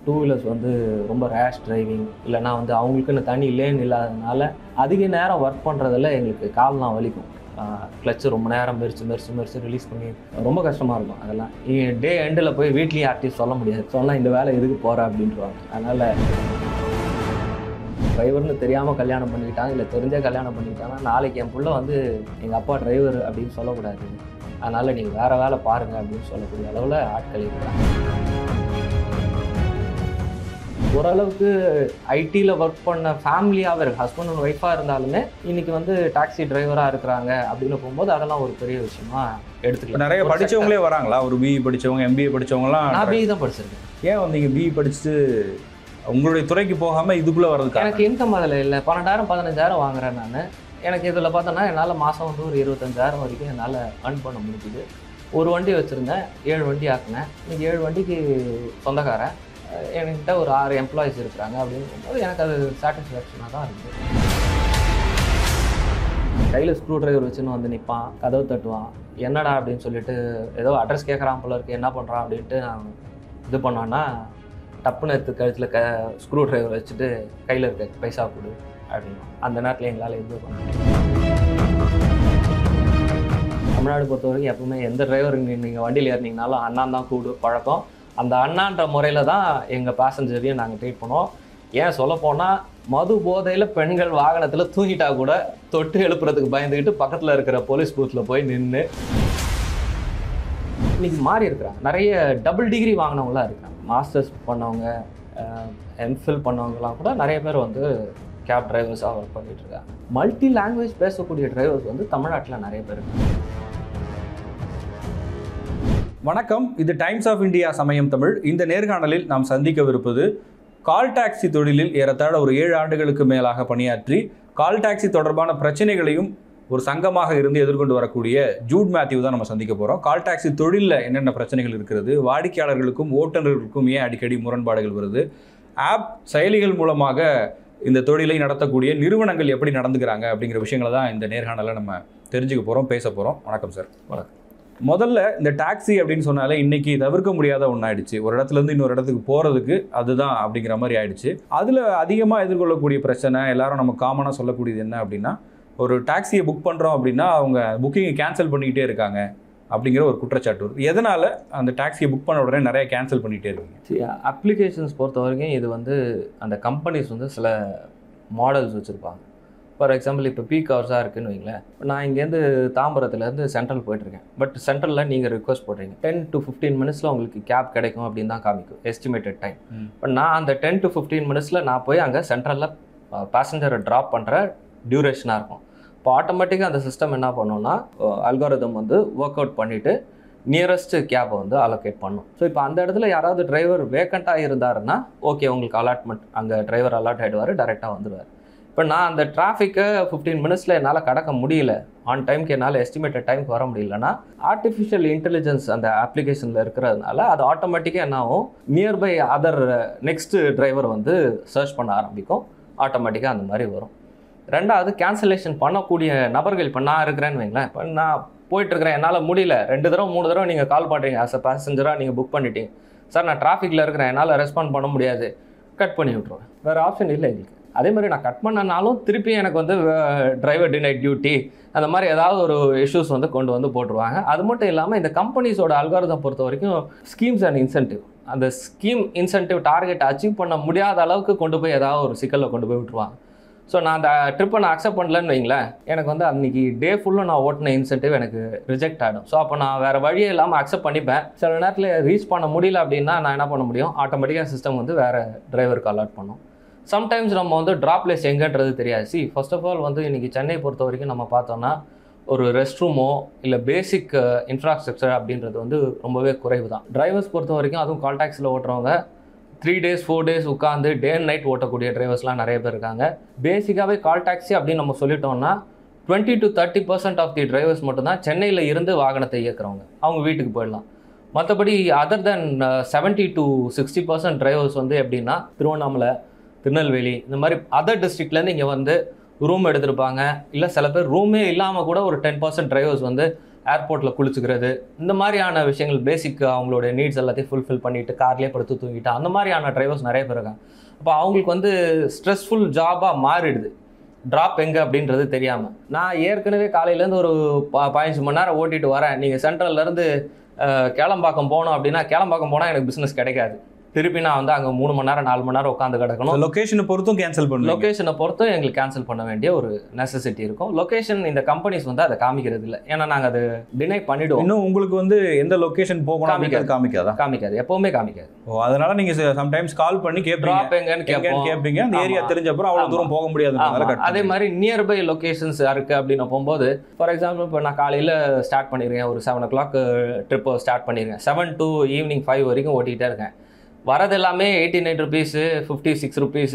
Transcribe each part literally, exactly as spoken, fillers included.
Two wheelers வந்து ரொம்ப ரேஷ் driving இல்லைனா வந்து அவங்களுக்குன்னு தனி லேன் இல்லாததுனால அதிக நேரம் ஒர்க் பண்ணுறதில் எங்களுக்கு கால்லாம் வலிக்கும். கிளச்சு ரொம்ப நேரம் மெரிச்சு மெரிச்சு மெரிச்சு ரிலீஸ் பண்ணி ரொம்ப கஷ்டமாக இருக்கும். அதெல்லாம் டே எண்டில் போய் வீட்லேயும் யார்ட்டையும் சொல்ல முடியாது. சொன்னால் இந்த வேலை எதுக்கு போகிற அப்படின்ட்டுருவாங்க. அதனால் டிரைவர்னு தெரியாமல் கல்யாணம் பண்ணிக்கிட்டாங்க இல்லை தெரிஞ்சே கல்யாணம் பண்ணிக்கிட்டாங்கன்னா நாளைக்கு என் பிள்ளை வந்து எங்கள் அப்பா டிரைவர் அப்படின்னு சொல்லக்கூடாது, அதனால் நீங்கள் வேறு வேலை பாருங்கள் அப்படின்னு சொல்லக்கூடிய அளவில் ஆட்கள் இருக்கிறாங்க. ஓரளவுக்கு ஐடியில் ஒர்க் பண்ண ஃபேமிலியாக இருக்கு, ஹஸ்பண்ட் அண்ட் ஒய்ஃபாக இருந்தாலுமே இன்றைக்கி வந்து டாக்ஸி டிரைவராக இருக்கிறாங்க அப்படின்னு போகும்போது அதெல்லாம் ஒரு பெரிய விஷயமா எடுத்துக்கலாம். நிறைய படித்தவங்களே வராங்களா? ஒரு பிஇ படித்தவங்க, எம்பிஏ படித்தவங்களாம்? நான் பிஇ தான் படிச்சிருக்கேன். ஏன் வந்தீங்க பிஇ படிச்சுட்டு உங்களுடைய துறைக்கு போகாமல் இதுக்குள்ளே வர்றதுக்கு? எனக்கு இன்கம் அதில் இல்லை. பன்னெண்டாயிரம் பதினஞ்சாயிரம் வாங்குறேன் நான். எனக்கு இதில் பார்த்தோன்னா என்னால் மாதம் வந்து ஒரு இருபத்தஞ்சாயிரம் வரைக்கும் என்னால் earn பண்ண முடிஞ்சுது. ஒரு வண்டி வச்சுருந்தேன், ஏழு வண்டி ஆக்குனேன். இன்றைக்கி ஏழு வண்டிக்கு சொந்தக்காரன், என்கிட்ட ஒரு ஆறு எம்ப்ளாயிஸ் இருக்கிறாங்க. அப்படிங்கும்போது எனக்கு அது சாட்டிஸ்ஃபேக்ஷனாக தான் இருக்குது. கையில் ஸ்க்ரூ டிரைவர் வச்சுன்னு வந்து நிற்பான், கதவு தட்டுவான், என்னடா அப்படின்னு சொல்லிட்டு ஏதோ அட்ரஸ் கேட்குறான் போல இருக்குது, என்ன பண்ணுறான் அப்படின்ட்டு நான் இது பண்ணான்னா டப்புன்னு எடுத்து கழுத்தில் க ஸ்க்ரூ டிரைவர் வச்சுட்டு கையில் இருக்க பைசா கொடு அப்படின்னா அந்த நேரத்தில் எங்களால் இது பண்ண முடியும். தமிழ்நாடு பொறுத்த வரைக்கும் எப்பவுமே எந்த டிரைவர் நீங்கள் வண்டியில் ஏறினீங்கனாலும் அண்ணான் தான் கூடு பழக்கம். அந்த அண்ணான்ற முறையில் தான் எங்கள் பேசஞ்சரையும் நாங்கள் ட்ரீட் பண்ணுவோம். ஏன் சொல்லப்போனால் மது போதையில் பெண்கள் வாகனத்தில் தூங்கிட்டா கூட தொட்டு எழுப்புறதுக்கு பயந்துக்கிட்டு பக்கத்தில் இருக்கிற போலீஸ் பூத்தில் போய் நின்று இன்றைக்கி மாறி இருக்கிறாங்க. நிறைய டபுள் டிகிரி வாங்கினவங்களாம் இருக்கிறாங்க. மாஸ்டர்ஸ் பண்ணவங்க, எம்ஃபில் பண்ணவங்கலாம் கூட நிறைய பேர் வந்து கேப் டிரைவர்ஸாக ஒர்க் பண்ணிகிட்டு இருக்காங்க. மல்டி லாங்குவேஜ் பேசக்கூடிய டிரைவர்ஸ் வந்து தமிழ்நாட்டில் நிறைய பேர் இருக்காங்க. வணக்கம், இது டைம்ஸ் ஆஃப் இந்தியா சமயம் தமிழ். இந்த நேர்காணலில் நாம் சந்திக்கவிருப்பது கால் டாக்ஸி தொழிலில் ஏறத்தாழ ஒரு ஏழு ஆண்டுகளுக்கு மேலாக பணியாற்றி கால் டாக்ஸி தொடர்பான பிரச்சனைகளையும் ஒரு சங்கமாக இருந்து எதிர்கொண்டு வரக்கூடிய ஜூட் மேத்யூ தான் நம்ம சந்திக்க போகிறோம். கால் டாக்ஸி தொழிலில் என்னென்ன பிரச்சனைகள் இருக்கிறது, வாடிக்கையாளர்களுக்கும் ஓட்டுநர்களுக்கும் ஏன் அடிக்கடி முரண்பாடுகள் வருது, ஆப் செயலிகள் மூலமாக இந்த தொழிலை நடத்தக்கூடிய நிறுவனங்கள் எப்படி நடந்துக்கிறாங்க அப்படிங்கிற விஷயங்களை தான் இந்த நேர்காணலில் நம்ம தெரிஞ்சுக்க போகிறோம், பேச போகிறோம். வணக்கம் சார். வணக்கம். முதல்ல இந்த டாக்ஸி அப்படின்னு சொன்னாலே இன்றைக்கி தவிர்க்க முடியாத ஒன்று ஆயிடுச்சு. ஒரு இடத்துலேருந்து இன்னொரு இடத்துக்கு போகிறதுக்கு அதுதான் அப்படிங்கிற மாதிரி ஆயிடுச்சு. அதில் அதிகமாக எதிர்கொள்ளக்கூடிய பிரச்சனை எல்லாரும் நம்ம காமனாக சொல்லக்கூடியது என்ன அப்படின்னா, ஒரு டாக்ஸியை புக் பண்ணுறோம் அப்படின்னா அவங்க புக்கிங்கை கேன்சல் பண்ணிக்கிட்டே இருக்காங்க அப்படிங்கிற ஒரு குற்றச்சாட்டு வருது. எதனால் அந்த டாக்ஸியை புக் பண்ண உடனே நிறைய கேன்சல் பண்ணிகிட்டே இருக்கீங்க? அப்ளிகேஷன்ஸ் பொறுத்த வரைக்கும் இது வந்து அந்த கம்பெனிஸ் வந்து சில மாடல்ஸ் வச்சுருப்பாங்க. ஃபார் எக்ஸாம்பிள் இப்போ பீக் ஹவர்ஸாக இருக்குதுன்னு வைங்களேன், நான் இங்கேருந்து தாம்பரத்துலேருந்து சென்ட்ரல் போயிட்டுருக்கேன். பட் சென்ட்ரலில் நீங்கள் ரிக்வஸ்ட் போடுறீங்க டென் டு ஃபிஃப்டீன் மினிட்ஸில் உங்களுக்கு கேப் கிடைக்கும் அப்படின்னு தான் காமிக்கும் எஸ்டிமேட்டட் டைம். பட் நான் அந்த டென் டு ஃபிஃப்டீன் மினிட்ஸில் நான் போய் அங்கே சென்ட்ரலில் பேசஞ்சரை ட்ராப் பண்ணுற டியூரேஷனாக இருக்கும். இப்போ ஆட்டோமேட்டிக்காக அந்த சிஸ்டம் என்ன பண்ணுன்னா அல்காரிதம் வந்து ஒர்க் அவுட் பண்ணிவிட்டு நியரஸ்ட்டு கேப்பை வந்து அலோகேட் பண்ணும். ஸோ இப்போ அந்த இடத்துல யாராவது டிரைவர் வேக்கண்ட்டாக இருந்தாருன்னா ஓகே உங்களுக்கு அலாட்மெண்ட், அங்கே டிரைவர் அலாட் ஆகிடுவார், டேரெக்டாக வந்துடுவார். இப்போ நான் அந்த டிராஃபிக்கை ஃபிஃப்டீன் மினிட்ஸில் என்னால் கடக்க முடியல, ஆன் டைமுக்கு என்னால் எஸ்டிமேட்டட் டைமுக்கு வர முடியலன்னா ஆர்டிஃபிஷியல் இன்டெலிஜென்ஸ் அந்த அப்ளிகேஷனில் இருக்கிறதுனால அது ஆட்டோமேட்டிக்காக என்ன ஆகும், நியர்பை அதர் நெக்ஸ்ட்டு டிரைவர் வந்து சர்ச் பண்ண ஆரம்பிக்கும். ஆட்டோமேட்டிக்காக அந்த மாதிரி வரும். ரெண்டாவது கேன்சலேஷன் பண்ணக்கூடிய நபர்கள், இப்போ நான் இருக்கிறேன்னு வைங்களேன், இப்போ நான் போயிட்டுருக்கிறேன், என்னால் முடியல, ரெண்டு தடவை மூணு தடவை நீங்கள் கால் பண்ணுறீங்க, ஆஸ் அ பேசஞ்சராக நீங்கள் புக் பண்ணிட்டீங்க, சார் நான் டிராஃபிக்கில் இருக்கிறேன், என்னால் ரெஸ்பாண்ட் பண்ண முடியாது, கட் பண்ணி விட்ருவேன். வேறு ஆப்ஷன் இல்லை எங்களுக்கு. அதே மாதிரி நான் கட் பண்ணனாலும் திருப்பி எனக்கு வந்து டிரைவர் டினைட் டியூட்டி அந்த மாதிரி ஏதாவது ஒரு இஷ்யூஸ் வந்து கொண்டு வந்து போட்டுருவாங்க. அது மட்டும் இல்லாமல் இந்த கம்பெனிஸோட அல்காரிதம் பொறுத்த வரைக்கும் ஸ்கீம்ஸ் அண்ட் இன்சென்டிவ், அந்த ஸ்கீம் இன்சென்டிவ் டார்கெட் அச்சீவ் பண்ண முடியாத அளவுக்கு கொண்டு போய் ஏதாவது ஒரு சிக்கலில் கொண்டு போய் விட்டுருவாங்க. ஸோ நான் அந்த ட்ரிப்பை நான் அக்செப்ட் பண்ணலன்னு வைங்களேன், எனக்கு வந்து அன்றைக்கி டே ஃபுல்லும் நான் ஓட்டின இன்சென்டிவ் எனக்கு ரிஜெக்ட் ஆகிடும். ஸோ அப்போ நான் வேறு வழியே இல்லாமல் அக்செப்ட் பண்ணிப்பேன். சில நேரத்தில் ரீச் பண்ண முடியல அப்படின்னா நான் என்ன பண்ண முடியும், ஆட்டோமேட்டிக்காக சிஸ்டம் வந்து வேறு டிரைவருக்கு அலாட் பண்ணும். சம்டைம்ஸ் நம்ம வந்து ட்ராப் பிளேஸ் எங்கன்றது தெரியாது. சி ஃபர்ஸ்ட் ஆஃப் ஆல் வந்து இன்றைக்கி சென்னை பொறுத்த வரைக்கும் நம்ம பார்த்தோன்னா ஒரு ரெஸ்ட் ரூமோ இல்லை பேசிக் இன்ஃப்ராஸ்ட்ரக்சர் அப்படின்றது வந்து ரொம்பவே குறைவு தான். டிரைவர்ஸ் பொறுத்த வரைக்கும் அதுவும் கால் டாக்ஸியில் ஓட்டுறவங்க த்ரீ டேஸ் ஃபோர் டேஸ் உட்காந்து டே அண்ட் நைட் ஓட்டக்கூடிய டிரைவர்ஸ்லாம் நிறைய பேர் இருக்காங்க. பேசிக்காகவே கால் டாக்ஸி அப்படின்னு நம்ம சொல்லிட்டோம்னா twenty to thirty percent of the drivers மட்டும்தான் சென்னையில் இருந்து வாகனத்தை இயக்குறவங்க, அவங்க வீட்டுக்கு போயிடலாம். மற்றபடி other then seventy to sixty percent drivers வந்து எப்படின்னா திருவண்ணாமலை, திருநெல்வேலி இந்த மாதிரி அதர் டிஸ்ட்ரிக்ட்லேருந்து இங்கே வந்து ரூம் எடுத்திருப்பாங்க. இல்லை சில பேர் ரூமே இல்லாமல் கூட ஒரு டென் பர்சன்ட் டிரைவர்ஸ் வந்து ஏர்போர்ட்டில் குளிச்சுக்கிறது, இந்த மாதிரியான விஷயங்கள் பேசிக் அவங்களோட நீட்ஸ் எல்லாத்தையும் ஃபுல்ஃபில் பண்ணிவிட்டு கார்லேயே படுத்து தூங்கிட்டு அந்த மாதிரியான டிரைவர்ஸ் நிறைய பேர் இருக்காங்க. அப்போ அவங்களுக்கு வந்து ஸ்ட்ரெஸ்ஃபுல் ஜாபாக மாறிடுது, ட்ராப் எங்கே அப்படின்றது தெரியாமல். நான் ஏற்கனவே காலையிலேருந்து ஒரு ப பதினஞ்சு மணி நேரம் ஓட்டிட்டு வரேன், நீங்கள் சென்ட்ரல்லேருந்து கேளம்பாக்கம் போகணும் அப்படின்னா கேளம்பாக்கம் போனால் எனக்கு பிஸ்னஸ் கிடைக்காது. திருப்பி நான் வந்து அங்கே மூணு மணி நேரம் நாலு மணி நேரம் உட்காந்து கிடக்கணும். லொக்கேஷனை பொறுத்தும் கேன்சல் பண்ணணும். லொக்கேஷனை பொறுத்தும் எங்களுக்கு கேன்சல் பண்ண வேண்டிய ஒரு நெசசிட்டி இருக்கும். லொக்கேஷன் இந்த கம்பெனிஸ் வந்து அதை காமிக்கிறது இல்லை, ஏன்னா நாங்கள் அதை டினை பண்ணிவிடுவோம். இன்னும் உங்களுக்கு வந்து எந்த லொக்கேஷன் போகணும் காமிக்காது காமிக்காதா? காமிக்காது, எப்போவுமே காமிக்காது. ஓ, அதனால நீங்கள் சம்டைம்ஸ் கால் பண்ணி கேட்பீங்க எங்கன்னு கேட்போம் கேட்பீங்க அந்த ஏரியா தெரிஞ்ச அப்புறம் அவ்வளோ தூரம் போக முடியாது. அதே மாதிரி நியர்பை லொக்கேஷன்ஸ் இருக்குது அப்படின்னு போகும்போது, ஃபார் எக்ஸாம்பிள் இப்போ நான் காலையில் ஸ்டார்ட் பண்ணியிருக்கேன், ஒரு செவன் ஓ கிளாக் ட்ரிப்பை ஸ்டார்ட் பண்ணியிருக்கேன், செவன் டு ஈவினிங் ஃபைவ் வரைக்கும் ஓட்டிகிட்டே இருக்கேன். வரது எல்லாமே eighty nine rupees fifty six rupees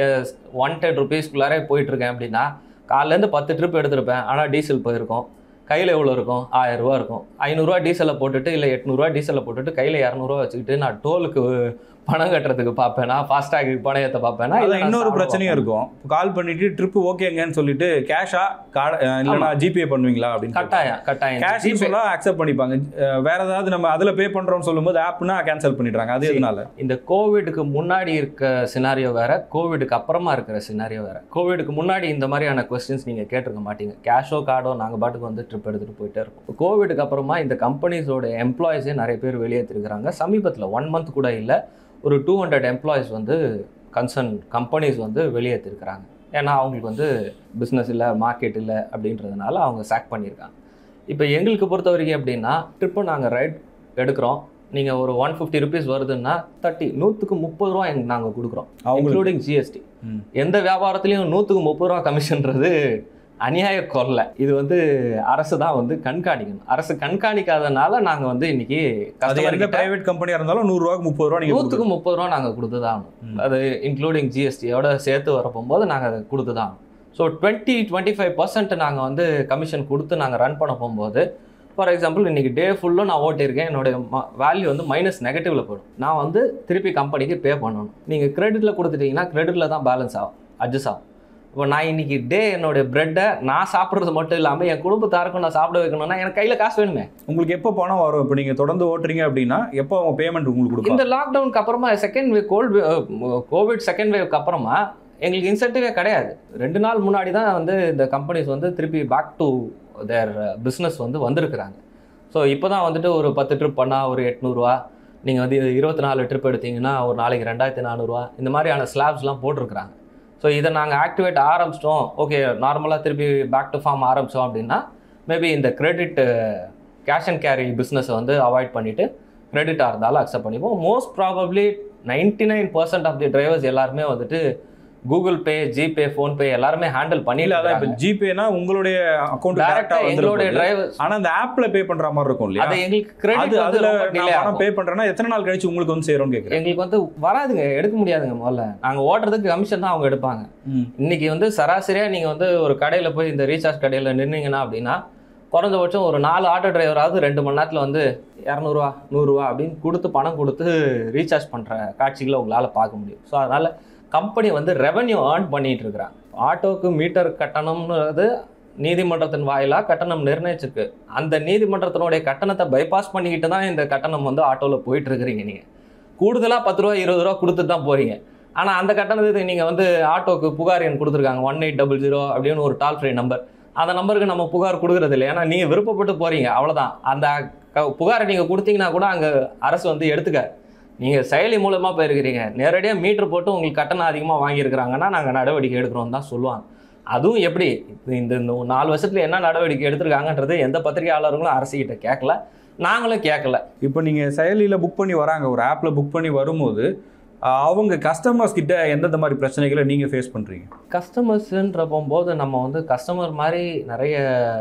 one ten ருபீஸ்க்குள்ளாரே போயிட்டுருக்கேன் அப்படின்னா காலையிலேருந்து பத்து ட்ரிப் எடுத்திருப்பேன். ஆனால் டீசல் போயிருக்கும், கையில் எவ்வளோ இருக்கும், ஆயிரரூவா இருக்கும். ஐநூறுரூவா டீசலை போட்டுட்டு இல்லை எட்நூறுவா டீசலை போட்டுட்டு கையில் இரநூறுவா வச்சுக்கிட்டு நான் டோலுக்கு பணம் கட்டுறதுக்கு பார்ப்பேன்னா, ஃபாஸ்டாக பணம் ஏற்ற பார்ப்பேன்னா, இல்லை இன்னொரு பிரச்சனையும் இருக்கும். கால் பண்ணிட்டு ட்ரிப்பு ஓகேங்கன்னு சொல்லிட்டு கேஷா கார்டு இல்லைனா ஜிபே பண்ணுவீங்களா அப்படின்னு கட்டாயம் கட்டாயம் கேஷ் சொல்ல அக்செப்ட் பண்ணிப்பாங்க. வேற ஏதாவது நம்ம அதில் பே பண்ணுறோம்னு சொல்லும்போது ஆப்னா கேன்சல் பண்ணிடுறாங்க. அது எதனால? இந்த கோவிடுக்கு முன்னாடி இருக்க சினாரியோ வேற, கோவிடுக்கு அப்புறமா இருக்கிற சினாரியோ வேற. கோவிடுக்கு முன்னாடி இந்த மாதிரியான கொஸ்டின்ஸ் நீங்கள் கேட்டிருக்க மாட்டீங்க. கேஷோ கார்டோ நாங்கள் பாட்டுக்கு வந்து ட்ரிப் எடுத்துகிட்டு போயிட்டே இருக்கோம். கோவிடுக்கு அப்புறமா இந்த கம்பெனிஸோட எம்ப்ளாயிஸே நிறைய பேர் வெளியேற்றிருக்கிறாங்க. சமீபத்தில் ஒன் மந்த் கூட இல்லை, ஒரு டூ ஹண்ட்ரட் எம்ப்ளாயிஸ் வந்து கன்சர்ன் கம்பெனிஸ் வந்து வெளியேற்றிருக்கிறாங்க. ஏன்னா அவங்களுக்கு வந்து பிஸ்னஸ் இல்லை, மார்க்கெட் இல்லை அப்படின்றதுனால அவங்க சாக் பண்ணியிருக்காங்க. இப்போ எங்களுக்கு பொறுத்த வரைக்கும் எப்படின்னா, ட்ரிப்பை நாங்கள் ரைட் எடுக்கிறோம், நீங்கள் ஒரு ஒன் ஃபிஃப்டி ருபீஸ் வருதுன்னா தேர்ட்டி நூற்றுக்கு முப்பது ரூபா எங்களுக்கு நாங்கள் கொடுக்குறோம், இன்க்ளூடிங் ஜிஎஸ்டி. எந்த வியாபாரத்துலேயும் நூற்றுக்கு முப்பது ரூபா கமிஷன்றது அநியாய கொள்ளை. இது வந்து அரசு தான் வந்து கண்காணிக்கணும். அரசு கண்காணிக்காதனால நாங்கள் வந்து இன்னைக்கு பிரைவேட் கம்பெனியாக இருந்தாலும் நூறுரூவாக்கு முப்பது ரூபா நீங்கள் நூற்றுக்கு முப்பது ரூபா நாங்கள் கொடுத்து தான் ஆகணும். அது இன்க்ளூடிங் ஜிஎஸ்டியோட சேர்த்து வரப்போகும்போது நாங்கள் அதை கொடுத்து தான் ஆகணும். So twenty twenty five percent நாங்கள் வந்து கமிஷன் கொடுத்து நாங்கள் ரன் பண்ண போகும்போது, ஃபார் எக்ஸாம்பிள் இன்றைக்கி டே ஃபுல்லும் நான் ஓட்டியிருக்கேன், என்னுடைய வேல்யூ வந்து மைனஸ் நெகட்டிவில் போயிடும். நான் வந்து திருப்பி கம்பெனிக்கு பே பண்ணணும். நீங்கள் கிரெடிட்டில் கொடுத்துட்டிங்கன்னா கிரெடிட்டில் தான் பேலன்ஸ் ஆகும், அட்ஜஸ்ட் ஆகும். இப்போ நான் இன்றைக்கி டே என்னுடைய ப்ரெட்டை நான் சாப்பிட்றது மட்டும் இல்லாமல் என் குடும்பத்தாருக்கும் நான் சாப்பிட வைக்கணும்னா எனக்கு கையில் காசு வேணுமே. உங்களுக்கு எப்போ பணம் வரும்? இப்போ நீங்கள் தொடர்ந்து ஓட்டுறீங்க அப்படின்னா எப்போ அவங்க பேமெண்ட் உங்களுக்கு கொடுக்கும்? இந்த லாக்டவுனுக்கு அப்புறமா second wave called covid second வேவ்க்கு அப்புறமா எங்களுக்கு இன்சென்டிவே கிடையாது. ரெண்டு நாள் முன்னாடி தான் வந்து இந்த கம்பெனிஸ் வந்து திருப்பி பேக் டு தேர் பிஸ்னஸ் வந்து வந்திருக்கிறாங்க. ஸோ இப்போ தான் வந்துட்டு ஒரு பத்து ட்ரிப் பண்ணால் ஒரு எட்நூறுரூவா, நீங்கள் வந்து இருபத்தி நாலு ட்ரிப் எடுத்திங்கன்னா ஒரு நாளைக்கு ரெண்டாயிரத்தி நானூறுரூவா, இந்த மாதிரியான ஸ்லாப்ஸ்லாம் போட்டிருக்கிறாங்க. ஸோ இதை நாங்கள் ஆக்டிவேட் ஆரம்பிச்சிட்டோம், ஓகே நார்மலாக திருப்பி பேக் டு ஃபார்ம் ஆரம்பித்தோம் அப்படின்னா மேபி இந்த கிரெடிட் கேஷ் அண்ட் கேரி பிஸ்னஸை வந்து அவாய்ட் பண்ணிவிட்டு கிரெடிட்டாக இருந்தாலும் அக்செப்ட் பண்ணிப்போம். Most probably ninety nine percent of the drivers எல்லாருமே வந்துட்டு கூகுள் பே, ஜிபே, ஃபோன்பே எல்லாருமே ஹேண்டில் பண்ணிடல. அதான் இப்போ ஜிபேனா உங்களுடைய அக்கௌண்ட் டைரக்டாக எங்களுடைய டிரைவர், ஆனால் அந்த ஆப்பில் பே பண்ணுற மாதிரி இருக்கும் இல்லையா? அது எங்களுக்கு கிரெடிட் அதில் நான் பே பண்ணுறேன்னா எத்தனை நாள் கழிச்சு உங்களுக்கு வந்து சேரும்னு கேட்குறேன். எங்களுக்கு வந்து வராதுங்க, எடுக்க முடியாதுங்க. முதல்ல நாங்கள் ஓட்டுறதுக்கு கமிஷன் தான் அவங்க எடுப்பாங்க. இன்னைக்கு வந்து சராசரியாக நீங்கள் வந்து ஒரு கடையில் போய் இந்த ரீசார்ஜ் கடையில் நின்னீங்கன்னா அப்படின்னா குறைஞ்சபட்சம் ஒரு நாலு ஆட்டோ டிரைவராவது ரெண்டு மணி நேரத்தில் வந்து இரநூறுவா நூறுரூவா அப்படின்னு கொடுத்து பணம் கொடுத்து ரீசார்ஜ் பண்ணுற காட்சிகளை உங்களால் பார்க்க முடியும். ஸோ அதனால் கம்பெனி வந்து ரெவன்யூ ஏர்ன் பண்ணிட்டு இருக்கிறாங்க. ஆட்டோக்கு மீட்டர் கட்டணம்ன்றது நீதிமன்றத்தின் வாயிலாக கட்டணம் நிர்ணயிச்சிருக்கு. அந்த நீதிமன்றத்தினுடைய கட்டணத்தை பைபாஸ் பண்ணிக்கிட்டு தான் இந்த கட்டணம் வந்து ஆட்டோவில் போயிட்டு இருக்கிறீங்க. நீங்கள் கூடுதலாக பத்து ரூபா இருபது ரூபா கொடுத்துட்டு தான் போகிறீங்க. ஆனால் அந்த கட்டணத்துக்கு நீங்கள் வந்து ஆட்டோக்கு புகார் எண் கொடுத்துருக்காங்க, ஒன் எயிட் டபுள் ஜீரோ அப்படின்னு ஒரு டால் ஃப்ரீ நம்பர். அந்த நம்பருக்கு நம்ம புகார் கொடுக்குறது இல்லை, ஏன்னா நீங்கள் விருப்பப்பட்டு போகிறீங்க, அவ்வளோதான். அந்த புகாரை நீங்கள் கொடுத்தீங்கன்னா கூட அங்கே அரசு வந்து எடுத்துக்க. நீங்கள் செயலி மூலமாக போயிருக்கிறீங்க, நேரடியாக மீட்டர் போட்டு உங்களுக்கு கட்டணம் அதிகமாக வாங்கியிருக்கிறாங்கன்னா நாங்கள் நடவடிக்கை எடுக்கிறோம் தான் சொல்லுவாங்க. அதுவும் எப்படி இந்த இந்த நாலு வருஷத்தில் என்ன நடவடிக்கை எடுத்திருக்காங்கன்றது எந்த பத்திரிகையாளர்களும் அரசுகிட்ட கேட்கல, நாங்களும் கேட்கல. இப்போ நீங்கள் செயலியில் புக் பண்ணி வராங்க, ஒரு ஆப்பில் புக் பண்ணி வரும்போது அவங்க கஸ்டமர்ஸ் கிட்ட எந்தெந்த மாதிரி பிரச்சனைகளை நீங்கள் ஃபேஸ் பண்ணுறீங்க? கஸ்டமர்ஸுன்ற போகும்போது நம்ம வந்து கஸ்டமர் மாதிரி நிறைய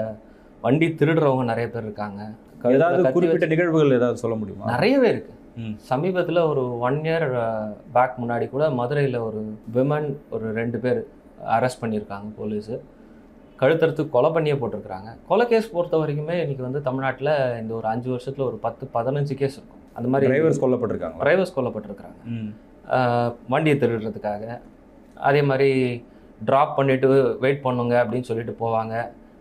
வண்டி திருடுறவங்க நிறைய பேர் இருக்காங்க. ஏதாவது குறிப்பிட்ட நிகழ்வுகள் ஏதாவது சொல்ல முடியுமா? நிறையவே இருக்குது. சமீபத்தில் ஒரு ஒன் இயர் பேக் முன்னாடி கூட மதுரையில் ஒரு விமன் ஒரு ரெண்டு பேர் அரெஸ்ட் பண்ணியிருக்காங்க போலீஸு. கழுத்தறுத்து கொலை பண்ணியே போட்டிருக்கிறாங்க. கொலை கேஸ் பொறுத்த வரைக்குமே இன்றைக்கி வந்து தமிழ்நாட்டில் இந்த ஒரு அஞ்சு வருஷத்தில் ஒரு பத்து பதினஞ்சு கேஸ் இருக்கும். அந்த மாதிரி டிரைவர்ஸ் கொல்லப்பட்டிருக்காங்க டிரைவர்ஸ் கொல்லப்பட்டிருக்கிறாங்க வண்டியை திருடுறதுக்காக. அதே மாதிரி ட்ராப் பண்ணிவிட்டு வெயிட் பண்ணுங்க அப்படின்னு சொல்லிட்டு போவாங்க.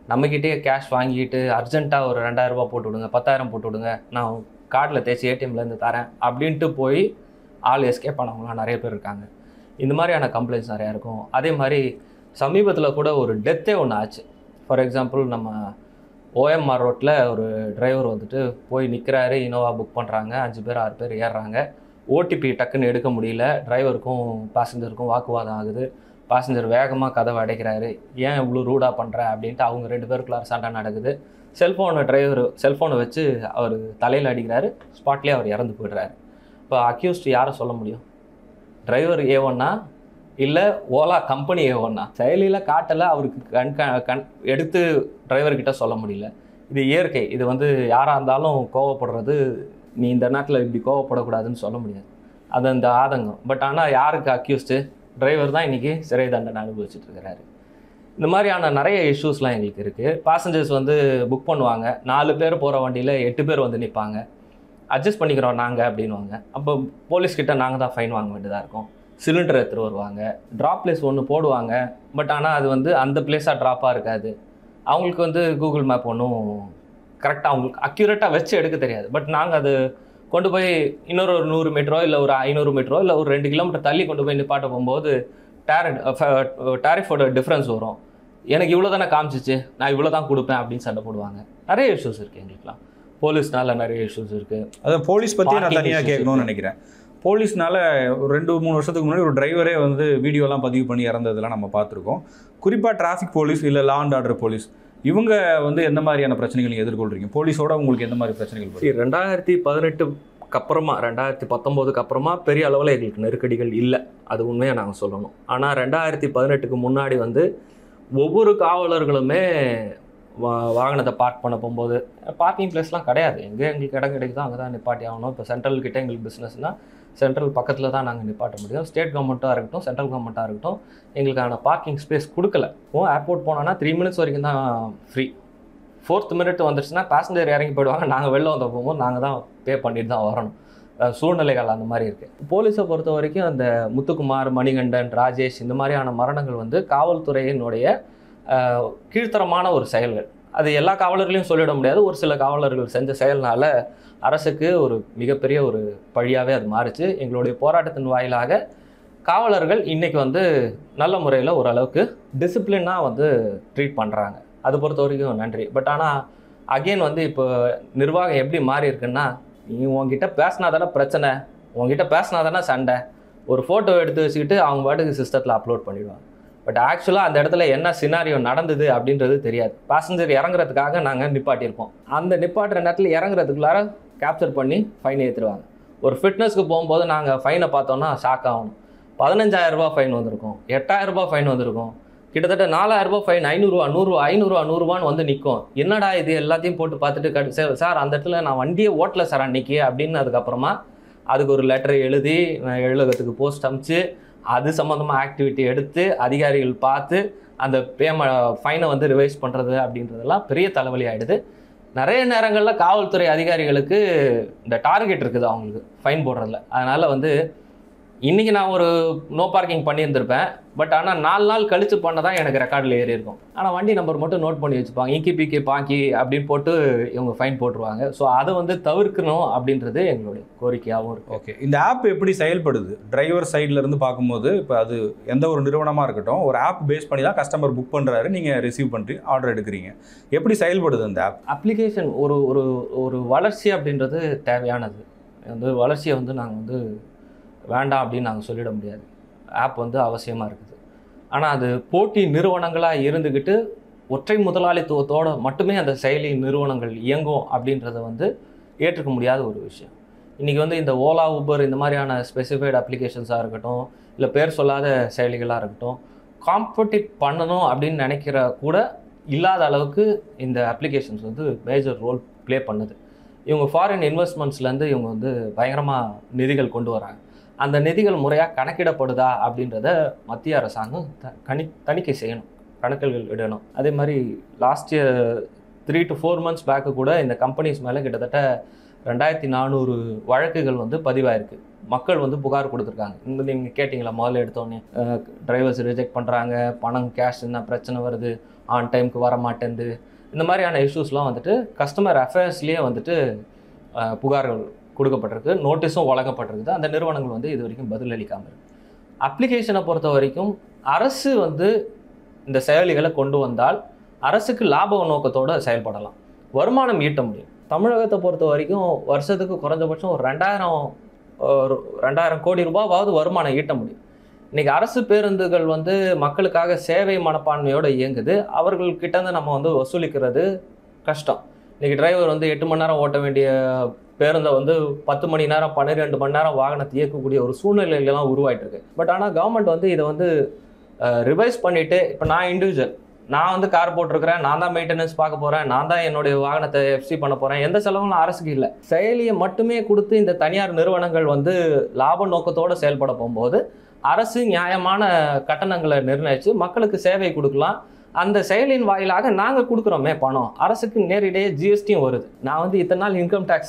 நம்மக்கிட்டே கேஷ் வாங்கிட்டு அர்ஜென்ட்டாக ஒரு ரெண்டாயிரரூபா போட்டு விடுங்க, பத்தாயிரம் போட்டு விடுங்க, நான் கார்டில் தேய்ச்சி ஏடிஎம்லேருந்து தரேன் அப்படின்ட்டு போய் ஆள் எஸ்கேப் பண்ணவங்களாம் நிறைய பேர் இருக்காங்க. இந்த மாதிரியான கம்ப்ளைண்ட்ஸ் நிறையா இருக்கும். அதே மாதிரி சமீபத்தில் கூட ஒரு டெத்தே ஒன்று ஆச்சு. ஃபார் எக்ஸாம்பிள், நம்ம ஓஎம்ஆர் ரோட்டில் ஒரு டிரைவர் வந்துட்டு போய் நிற்கிறாரு, இனோவா புக் பண்ணுறாங்க, அஞ்சு பேர் ஆறு பேர் ஏறுறாங்க. ஓடிபி டக்குன்னு எடுக்க முடியல, டிரைவருக்கும் பேசஞ்சருக்கும் வாக்குவாதம் ஆகுது. பேசஞ்சர் வேகமாக கதவை அடைக்கிறாரு, ஏன் இவ்வளோ ரூடாக பண்ணுற அப்படின்ட்டு அவங்க ரெண்டு பேருக்குள்ளார சண்டை நடக்குது. செல்ஃபோனை டிரைவர் செல்ஃபோனை வச்சு அவர் தலையில் அடிக்கிறாரு, ஸ்பாட்லேயே அவர் இறந்து போய்ட்றாரு. இப்போ அக்யூஸ்ட் யாரை சொல்ல முடியும்? டிரைவர் ஏ ஒன்னா இல்லை ஓலா கம்பெனி ஏ ஒன்னா? செயலியில் காட்டலை, அவருக்கு கண் கண் எடுத்து டிரைவர்கிட்ட சொல்ல முடியல. இது இயற்கை. இது வந்து யாராக இருந்தாலும் கோவப்படுறது, நீ இந்த நாட்டில் இப்படி கோவப்படக்கூடாதுன்னு சொல்ல முடியாது. அது அந்த ஆதங்கம். பட் ஆனால் யாருக்கு அக்யூஸ்டு? டிரைவர் தான் இன்றைக்கி சிறை தண்டனை அனுபவிச்சுட்டு இருக்கிறாரு. இந்த மாதிரியான நிறைய இஷ்யூஸ்லாம் எங்களுக்கு இருக்குது. பேசஞ்சர்ஸ் வந்து புக் பண்ணுவாங்க, நாலு பேர் போகிற வண்டியில் எட்டு பேர் வந்து நிற்பாங்க, அட்ஜஸ்ட் பண்ணிக்கிறோம் நாங்கள் அப்படின்வாங்க. அப்போ போலீஸ்கிட்ட நாங்கள் தான் ஃபைன் வாங்க வேண்டியதாக இருக்கும். சிலிண்டர் எடுத்துகிட்டு வருவாங்க, ட்ராப் பிளேஸ் ஒன்று போடுவாங்க, பட் ஆனால் அது வந்து அந்த பிளேஸாக ட்ராப்பாக இருக்காது. அவங்களுக்கு வந்து கூகுள் மேப் ஒன்றும் கரெக்டாக அவங்களுக்கு அக்யூரேட்டாக வச்சு எடுக்க தெரியாது. பட் நாங்கள் அது கொண்டு போய் இன்னொரு ஒரு நூறு மீட்டரோ இல்லை ஒரு ஐநூறு மீட்டரோ இல்லை ஒரு ரெண்டு கிலோமீட்டர் தள்ளி கொண்டு போய் நிப்பாட்ட போகும்போது டேரிஃப் டேரிஃபோட டிஃப்ரென்ஸ் வரும். எனக்கு இவ்வளோ தானே காமிச்சிச்சு, நான் இவ்வளோ தான் கொடுப்பேன் அப்படின்னு சண்டை போடுவாங்க. நிறைய இஷ்யூஸ் இருக்குது எங்களுக்குலாம். போலீஸ்னால நிறைய இஷ்யூஸ் இருக்குது. அதான் போலீஸ் பற்றி நான் தனியாக கேட்கணும்னு நினைக்கிறேன். போலீஸ்னால ஒரு ரெண்டு மூணு வருஷத்துக்கு முன்னாடி ஒரு டிரைவரே வந்து வீடியோலாம் பதிவு பண்ணி இறந்ததெல்லாம் நம்ம பார்த்துருக்கோம். குறிப்பாக டிராஃபிக் போலீஸ் இல்லை லா அண்ட் ஆர்டர் போலீஸ், இவங்க வந்து எந்த மாதிரியான பிரச்சனைகள் நீங்கள் எதிர்கொள்கிறீங்க? போலீஸோட உங்களுக்கு எந்த மாதிரி பிரச்சனைகள்? ரெண்டாயிரத்தி பதினெட்டுக்கு அப்புறமா ரெண்டாயிரத்தி பத்தொம்போதுக்கு அப்புறமா பெரிய அளவில் எங்களுக்கு நெருக்கடிகள் இல்லை, அது உண்மையாக நாங்கள் சொல்லணும். ஆனால் ரெண்டாயிரத்தி பதினெட்டுக்கு முன்னாடி வந்து ஒவ்வொரு காவலர்களுமே வா வாகனத்தை பார்க் பண்ண போகும்போது பார்க்கிங் பிளேஸ்லாம் கிடையாது. எங்கே எங்களுக்கு இடம் கிடைக்குதோ அங்கே தான் நிப்பாட்டி ஆகணும். இப்போ சென்ட்ரல் கிட்டே எங்களுக்கு பிஸ்னஸ்னால் சென்ட்ரல் பக்கத்தில் தான் நாங்கள் நிப்பாட்ட முடியும். ஸ்டேட் கவர்மெண்ட்டாக இருக்கட்டும், சென்ட்ரல் கவர்மெண்ட்டாக இருக்கட்டும், எங்களுக்கான பார்க்கிங் ஸ்பேஸ் கொடுக்கல. இப்போ ஏர்போர்ட் போனோன்னா த்ரீ மினிட்ஸ் வரைக்கும் தான் ஃப்ரீ. ஃபோர்த் மினிட் வந்துடுச்சுன்னா பேசஞ்சர் இறங்கி போயிடுவாங்க, நாங்கள் வெளில வந்த போகும்போது நாங்கள் தான் பே பண்ணிட்டு தான் வரணும். சூழ்நிலைகள் அந்த மாதிரி இருக்குது. போலீஸை பொறுத்த வரைக்கும் அந்த முத்துக்குமார், மணிகண்டன், ராஜேஷ் இந்த மாதிரியான மரணங்கள் வந்து காவல்துறையினுடைய கீழ்த்தரமான ஒரு செயல்கள். அது எல்லா காவலர்களையும் சொல்லிட முடியாது. ஒரு சில காவலர்கள் செஞ்ச செயல்னால அரசுக்கு ஒரு மிகப்பெரிய ஒரு பழியாகவே அது மாறிச்சு. எங்களுடைய போராட்டத்தின் வாயிலாக காவலர்கள் இன்றைக்கி வந்து நல்ல முறையில் ஓரளவுக்கு டிசிப்ளினாக வந்து ட்ரீட் பண்ணுறாங்க. அது பொறுத்த வரைக்கும் நன்றி. பட் ஆனால் அகெயின் வந்து இப்போ நிர்வாகம் எப்படி மாறி இருக்குன்னா, நீ உங்ககிட்ட பேசினா தானே பிரச்சனை, உங்ககிட்ட பேசினா தானே சண்டை, ஒரு ஃபோட்டோ எடுத்து வச்சுக்கிட்டு அவங்க பாட்டுக்கு சிஸ்டத்தில் அப்லோட் பண்ணிடுவாங்க. பட் ஆக்சுவலாக அந்த இடத்துல என்ன சினாரியோ நடந்தது அப்படின்றது தெரியாது. பேசஞ்சர் இறங்குறதுக்காக நாங்கள் நிப்பாட்டியிருப்போம். அந்த நிப்பாட்டுற நேரத்தில் இறங்குறதுக்குள்ளார கேப்சர் பண்ணி ஃபைன் ஏற்றுருவாங்க. ஒரு ஃபிட்னஸ்க்கு போகும்போது நாங்கள் ஃபைனை பார்த்தோன்னா ஷாக் ஆகணும். பதினஞ்சாயிரரூபா ஃபைன் வந்திருக்கும், எட்டாயிரரூபா ஃபைன் வந்திருக்கும், கிட்டத்தட்ட நாலாயிரரூபா ஃபைன், ஐநூறுரூவா நூறுரூவா ஐநூறுரூவா நூறுரூவான்னு வந்து நிற்கும். என்னடா இது எல்லாத்தையும் போட்டு பார்த்துட்டு கட் சார் அந்த இடத்துல நான் வண்டியே ஓட்டல சார் அன்றைக்கி அப்படின்னு. அதுக்கப்புறமா அதுக்கு ஒரு லெட்டர் எழுதி எழுதுறதுக்கு போஸ்ட் அனுப்பிச்சு அது சம்மந்தமாக ஆக்டிவிட்டி எடுத்து அதிகாரிகள் பார்த்து அந்த பேம ஃபைனை வந்து ரிவைஸ் பண்ணுறது அப்படின்றதெல்லாம் பெரிய தலைவலி ஆகிடுது. நிறைய நேரங்களில் காவல்துறை அதிகாரிகளுக்கு இந்த டார்கெட் இருக்குது அவங்களுக்கு ஃபைன் போடுறதில்ல. அதனால் வந்து இன்றைக்கி நான் ஒரு நோ பார்க்கிங் பண்ணியிருந்திருப்பேன், பட் ஆனால் நாலு நாள் கழித்து பண்ண தான் எனக்கு ரெக்கார்டில் ஏறி இருக்கும். ஆனால் வண்டி நம்பர் மட்டும் நோட் பண்ணி வச்சுப்பாங்க, இக்கி பிக்கி பாக்கி அப்படின்னு போட்டு இவங்க ஃபைன் போட்டுருவாங்க. ஸோ அதை வந்து தவிர்க்கணும் அப்படின்றது எங்களுடைய கோரிக்கையாகவும் இருக்குது. ஓகே, இந்த ஆப் எப்படி செயல்படுது? டிரைவர் சைட்லேருந்து பார்க்கும்போது இப்போ அது எந்த ஒரு நிறுவனமாக இருக்கட்டும், ஒரு ஆப் பேஸ் பண்ணி தான் கஸ்டமர் புக் பண்ணுறாரு, நீங்கள் ரிசீவ் பண்ணி ஆர்டர் எடுக்கிறீங்க. எப்படி செயல்படுது அந்த ஆப் அப்ளிகேஷன்? ஒரு ஒரு ஒரு வளர்ச்சி அப்படின்றது தேவையானது. அந்த வளர்ச்சியை வந்து நாங்கள் வந்து வேண்டாம் அப்படின்னு நாங்கள் சொல்லிட முடியாது. ஆப் வந்து அவசியமாக இருக்குது. ஆனால் அது போட்டி நிறுவனங்களாக இருந்துக்கிட்டு ஒற்றை முதலாளித்துவத்தோடு மட்டுமே அந்த செயலி நிறுவனங்கள் இயங்கும் அப்படின்றத வந்து ஏற்றுக்க முடியாத ஒரு விஷயம். இன்றைக்கி வந்து இந்த ஓலா, ஊபர் இந்த மாதிரியான ஸ்பெசிஃபைடு அப்ளிகேஷன்ஸாக இருக்கட்டும், இல்லை பேர் சொல்லாத செயலிகளாக இருக்கட்டும், காம்படிட் பண்ணணும் அப்படின்னு நினைக்கிற கூட இல்லாத அளவுக்கு இந்த அப்ளிகேஷன்ஸ் வந்து மேஜர் ரோல் ப்ளே பண்ணுது. இவங்க ஃபாரின் இன்வெஸ்ட்மெண்ட்ஸ்லேருந்து இவங்க வந்து பயங்கரமாக நிதிகள் கொண்டு வராங்க. அந்த நிதிகள் முறையாக கணக்கிடப்படுதா அப்படின்றத மத்திய அரசாங்கம் த கணி தணிக்கை செய்யணும், கணக்குகள் இடணும். அதே மாதிரி last year three to four months back கூட இந்த கம்பெனிஸ் மேலே கிட்டத்தட்ட ரெண்டாயிரத்தி நானூறு வழக்குகள் வந்து பதிவாயிருக்கு. மக்கள் வந்து புகார் கொடுத்துருக்காங்க. இந்த நீங்கள் கேட்டிங்களா முதல்ல எடுத்தோடனே டிரைவர்ஸ் ரிஜெக்ட் பண்ணுறாங்க, பணம் கேஷ் என்ன பிரச்சனை வருது, ஆன் டைமுக்கு வர மாட்டேங்குது, இந்த மாதிரியான இஷ்யூஸ்லாம் வந்துட்டு கஸ்டமர் அஃபேர்ஸ்லேயே வந்துட்டு புகார்கள் கொடுக்கப்பட்டிருக்கு, நோட்டீஸும் வழங்கப்பட்டிருக்குது. அந்த நிறுவனங்கள் வந்து இது வரைக்கும் பதில் அளிக்காமல் இருக்குது. அப்ளிகேஷனை பொறுத்த வரைக்கும் அரசு வந்து இந்த செயலிகளை கொண்டு வந்தால் அரசுக்கு லாப நோக்கத்தோடு செயல்படலாம், வருமானம் ஈட்ட முடியும். தமிழகத்தை பொறுத்த வரைக்கும் வருஷத்துக்கு குறைஞ்சபட்சம் ஒரு ரெண்டாயிரம் ஒரு ரெண்டாயிரம் கோடி ரூபாவாவது வருமானம் ஈட்ட முடியும். இன்றைக்கி அரசு பேருந்துகள் வந்து மக்களுக்காக சேவை மனப்பான்மையோடு இயங்குது. அவர்கள்கிட்டேருந்து நம்ம வந்து வசூலிக்கிறது கஷ்டம். இன்றைக்கி டிரைவர் வந்து எட்டு மணி நேரம் ஓட்ட வேண்டிய பேருந்தை வந்து பத்து மணி நேரம் பன்னிரெண்டு மணி நேரம் வாகனத்தை இயக்கக்கூடிய ஒரு சூழ்நிலைகள்லாம் உருவாயிட்டு இருக்கு. பட் ஆனால் கவர்மெண்ட் வந்து இதை வந்து ரிவைஸ் பண்ணிவிட்டு, இப்போ நான் இண்டிவிஜுவல், நான் வந்து கார் போட்டிருக்கிறேன், நான் தான் மெயின்டெனன்ஸ் பார்க்க போகிறேன், நான் தான் என்னுடைய வாகனத்தை எஃப்சி பண்ண போகிறேன், எந்த செலவும் அரசுக்கு இல்லை. செயலியை மட்டுமே கொடுத்து இந்த தனியார் நிறுவனங்கள் வந்து லாப நோக்கத்தோடு செயல்பட போகும்போது அரசு நியாயமான கட்டணங்களை நிர்ணயித்து மக்களுக்கு சேவை கொடுக்கலாம். அந்த செயலின் வாயிலாக நாங்கள் கொடுக்குறோமே பணம், அரசுக்கு நேரடியே ஜிஎஸ்டியும் வருது. நான் வந்து இத்தனை நாள் இன்கம் டேக்ஸ்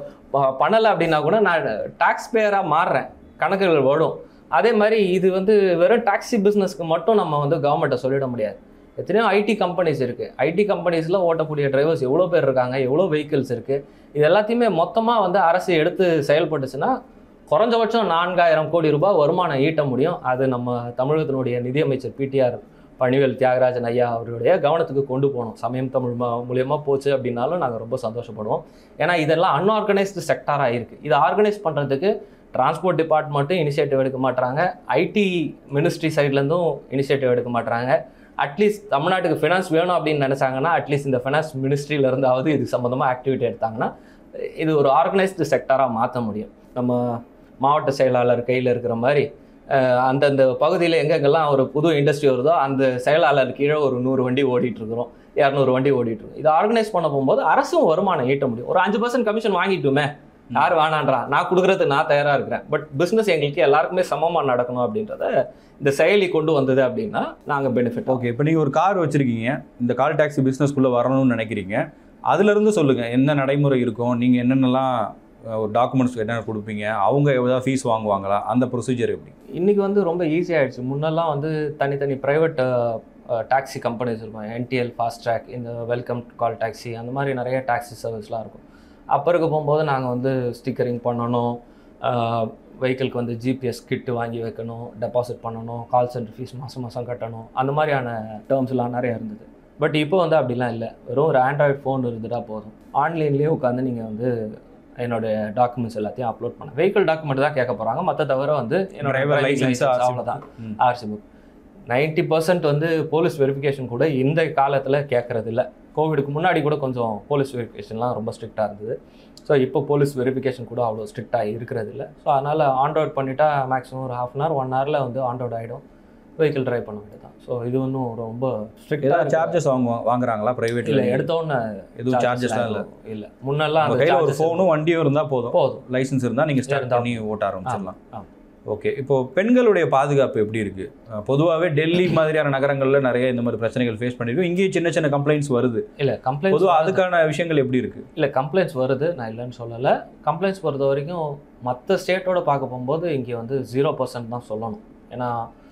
பண்ணலை அப்படின்னா கூட நான் டாக்ஸ் பேயராக மாறுறேன், கணக்குகள் வரும். அதே மாதிரி இது வந்து வெறும் டாக்ஸி பிஸ்னஸ்க்கு மட்டும் நம்ம வந்து கவர்மெண்ட்டை சொல்லிட முடியாது. எத்தனையோ ஐடி கம்பெனிஸ் இருக்குது. ஐடி கம்பெனிஸில் ஓட்டக்கூடிய டிரைவர்ஸ் எவ்வளோ பேர் இருக்காங்க, எவ்வளோ வெஹிக்கிள்ஸ் இருக்குது, இது எல்லாத்தையுமே மொத்தமாக வந்து அரசு எடுத்து செயல்பட்டுச்சுன்னா குறைஞ்சபட்சம் நான்காயிரம் கோடி ரூபாய் வருமானம் ஈட்ட முடியும். அது நம்ம தமிழகத்தினுடைய நிதியமைச்சர் பிடிஆர் பணிவேல் தியாகராஜன் ஐயா அவருடைய கவனத்துக்கு கொண்டு போகணும். சமயம் தமிழ் மூலியமாக போச்சு அப்படின்னாலும் நாங்கள் ரொம்ப சந்தோஷப்படுவோம். ஏன்னா இதெல்லாம் அன்ஆர்கனைஸ்டு செக்டாராக இருக்குது. இதை ஆர்கனைஸ் பண்ணுறதுக்கு டிரான்ஸ்போர்ட் டிபார்ட்மெண்ட்டும் இனிஷியேட்டிவ் எடுக்க மாட்டாங்க, ஐடி மினிஸ்ட்ரி சைட்லேருந்தும் இனிஷியேட்டிவ் எடுக்க மாட்டாங்க. அட்லீஸ்ட் தமிழ்நாட்டுக்கு ஃபினான்ஸ் வேணும் அப்படின்னு நினச்சாங்கன்னா அட்லீஸ்ட் இந்த ஃபினான்ஸ் மினிஸ்ட்ரியிலேருந்தாவது இது சம்மந்தமாக ஆக்டிவிட்டி எடுத்தாங்கன்னா இது ஒரு ஆர்கனைஸ்டு செக்டாராக மாற்ற முடியும். நம்ம மாவட்ட செயலாளர் கையில் இருக்கிற மாதிரி அந்தந்த பகுதியில் எங்கெங்கெல்லாம் ஒரு புது இண்டஸ்ட்ரி வருதோ அந்த செயலாளர் கீழே ஒரு நூறு வண்டி ஓடிட்டுருக்குறோம், இரநூறு வண்டி ஓடிட்டுருக்கோம். இதை ஆர்கனைஸ் பண்ண போகும்போது அரசும் வருமானம் ஈட்ட முடியும். ஒரு அஞ்சு பர்சன்ட் கமிஷன் வாங்கிட்டுமே, யார் வேணான்றா, நான் கொடுக்குறதுக்கு நான் தயாராக இருக்கிறேன், பட் பிஸ்னஸ் எங்களுக்கு எல்லாருக்குமே சமமாக நடக்கணும் அப்படின்றத இந்த செயலி கொண்டு வந்தது அப்படின்னா நாங்கள் பெனிஃபிட். ஓகே, இப்போ நீங்கள் ஒரு கார் வச்சுருக்கீங்க, இந்த கால் டாக்ஸி பிஸ்னஸ்குள்ளே வரணும்னு நினைக்கிறீங்க, அதுலேருந்து சொல்லுங்கள் என்ன நடைமுறை இருக்கும், நீங்கள் என்னென்னலாம் ஒரு டாக்குமெண்ட்ஸ் என்னென்ன கொடுப்பீங்க, அவங்க எவ்வளோ ஃபீஸ் வாங்குவாங்களா, அந்த ப்ரொசீஜர் எப்படி? இன்றைக்கி வந்து ரொம்ப ஈஸியாகிடுச்சு. முன்னெல்லாம் வந்து தனித்தனி ப்ரைவேட் டாக்ஸி கம்பெனிஸ் இருக்கும், என்டிஎல், ஃபாஸ்ட் ட்ராக், இந்த வெல்கம் கால் டாக்ஸி, அந்த மாதிரி நிறைய டாக்ஸி சர்வீஸ்லாம் இருக்கும். அப்போ இருக்க போகும்போது நாங்கள் வந்து ஸ்டிக்கரிங் பண்ணணும், வெஹிக்கிளுக்கு வந்து ஜிபிஎஸ் கிட்டு வாங்கி வைக்கணும், டெபாசிட் பண்ணணும், கால் சென்டர் ஃபீஸ் மாதம் மாதம் கட்டணும், அந்த மாதிரியான டேர்ம்ஸ்லாம் நிறையா இருந்தது. பட் இப்போ வந்து அப்படிலாம் இல்லை. வெறும் ஒரு ஆண்ட்ராய்டு ஃபோன் இருந்துட்டா போதும், ஆன்லைன்லேயே உட்காந்து நீங்கள் வந்து என்னோடய டாக்குமெண்ட்ஸ் எல்லாத்தையும் அப்லோட் பண்ண, வெஹிக்கிள் டாக்குமெண்ட் தான் கேட்க போகிறாங்க, மற்ற தவிர வந்து என்னோட லைசன்ஸ் அவ்வளோதான், ஆர்சி புக். நைன்ட்டி பர்சன்ட் வந்து போலீஸ் வெரிஃபிகேஷன் கூட இந்த காலத்தில் கேட்குறது இல்லை. கோவிடுக்கு முன்னாடி கூட கொஞ்சம் போலீஸ் வெரிஃபிகேஷன்லாம் ரொம்ப ஸ்ட்ரிக்டாக இருந்தது. ஸோ இப்போ போலீஸ் வெரிஃபிகேஷன் கூட அவ்வளோ ஸ்ட்ரிக்டாக இருக்கிறது இல்லை. ஸோ அதனால் ஆன்ட்ராய்ட் பண்ணிட்டா மேக்ஸிமம் ஒரு ஹாஃப் அன் ஹவர் ஒன் ஹவரில் வந்து ஆன்ட்ராய்ட் ஆகிடும், வெஹிக்கிள் ட்ரைவ் பண்ண வேண்டியது தான். ஸோ இது ஒன்றும் ரொம்ப ஸ்ட்ரிக்டாக. சார்ஜஸ் வாங்க வாங்குறாங்களா ப்ரைவேட்? இல்லை, எடுத்தோன்னே எதுவும் சார்ஜஸ்லாம் இல்லை. இல்லை, முன்னெல்லாம் கையில் ஒரு ஃபோனும் வண்டியும் இருந்தால் போதும், போதும் லைசன்ஸ் இருந்தால் நீங்கள் ஸ்டார்ட் பண்ணி ஓட்ட ஆரம்பிச்சிடலாம். ஓகே, இப்போது பெண்களுடைய பாதுகாப்பு எப்படி இருக்குது? பொதுவாகவே டெல்லி மாதிரியான நகரங்களில் நிறைய இந்த மாதிரி பிரச்சனைகள் ஃபேஸ் பண்ணியிருக்கோம், இங்கேயும் சின்ன சின்ன கம்ப்ளைண்ட்ஸ் வருது. இல்லை, கம்ப்ளைண்ட் பொதுவாக அதுக்கான விஷயங்கள் எப்படி இருக்குது? இல்லை, கம்ப்ளைண்ட்ஸ் வருது, நான் இல்லைன்னு சொல்லலை. கம்ப்ளைண்ட்ஸ் பொறுத்த வரைக்கும் மற்ற ஸ்டேட்டோட பார்க்க போகும்போது இங்கே வந்து ஜீரோ பர்சன்ட் தான் சொல்லணும். ஏன்னா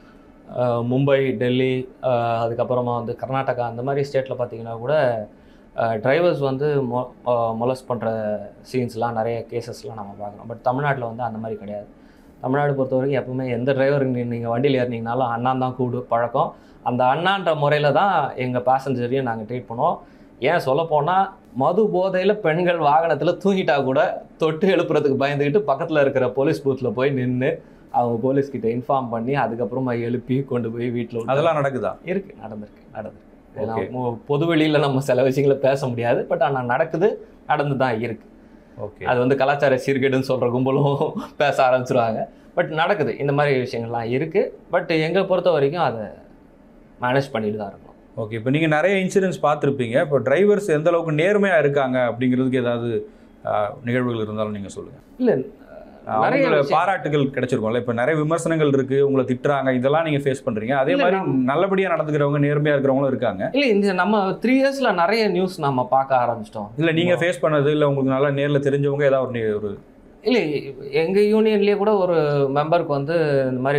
மும்பை, டெல்லி, அதுக்கப்புறமா வந்து கர்நாடகா, அந்த மாதிரி ஸ்டேட்டில் பார்த்தீங்கன்னா கூட டிரைவர்ஸ் வந்து மொ மொலஸ் பண்ணுற சீன்ஸ்லாம் நிறைய கேசஸ்லாம் நம்ம பார்க்குறோம். பட் தமிழ்நாட்டில் வந்து அந்த மாதிரி கிடையாது. தமிழ்நாடு பொறுத்த வரைக்கும் எப்பவுமே எந்த டிரைவர் நீங்கள் வண்டியில் ஏறினீங்கனாலும் அண்ணான் தான் கூடு பழக்கம். அந்த அண்ணான்ற முறையில் தான் எங்கள் பேசஞ்சரையும் நாங்கள் ட்ரீட் பண்ணுவோம். ஏன் சொல்லப்போனால் மது போதையில் பெண்கள் வாகனத்தில் தூங்கிட்டா கூட தொட்டு எழுப்புறதுக்கு பயந்துக்கிட்டு பக்கத்தில் இருக்கிற போலீஸ் பூத்தில் போய் நின்று அவங்க போலீஸ்கிட்ட இன்ஃபார்ம் பண்ணி அதுக்கப்புறமா எழுப்பி கொண்டு போய் வீட்டில். அதெல்லாம் நடக்குதா? இருக்குது, நடந்திருக்கு நடந்திருக்கு பொது வெளியில் நம்ம சில விஷயங்களை பேச முடியாது, பட் ஆனால் நடக்குது, நடந்து தான் இருக்குது. ஓகே, அது வந்து கலாச்சார சீர்கேடுன்னு சொல்கிற கும்பலும் பேச ஆரம்பிச்சிருவாங்க. பட் நடக்குது, இந்த மாதிரி விஷயங்கள்லாம் இருக்குது. பட் எங்களை பொறுத்த வரைக்கும் அதை மேனேஜ் பண்ணிட்டு தான் இருக்கணும். ஓகே, இப்போ நீங்கள் நிறைய இன்சூரன்ஸ் பார்த்துருப்பீங்க. இப்போ டிரைவர்ஸ் எந்த அளவுக்கு நேர்மையாக இருக்காங்க அப்படிங்கிறதுக்கு ஏதாவது நிகழ்வுகள் இருந்தாலும் நீங்கள் சொல்லுங்கள். இல்லை, நிறைய பாராட்டுகள் கிடைச்சிருக்கும்ல. இப்போ நிறைய விமர்சனங்கள் இருக்கு, உங்களை திட்டுறாங்க, இதெல்லாம் நீங்க ஃபேஸ் பண்றீங்க. அதே மாதிரி நல்லபடியா நடந்துக்கிறவங்க, நேர்மையா இருக்கிறவங்களும் இருக்காங்க. இல்லை, இந்த நம்ம த்ரீ இயர்ஸ்ல நிறைய நியூஸ் நம்ம பார்க்க ஆரம்பிச்சிட்டோம். இல்லை நீங்கள் ஃபேஸ் பண்ணது, இல்லை உங்களுக்கு நல்லா நேரில் தெரிஞ்சவங்க ஏதாவது ஒரு இல்லை, எங்கள் யூனியன்லேயே கூட ஒரு மெம்பருக்கு வந்து இந்த மாதிரி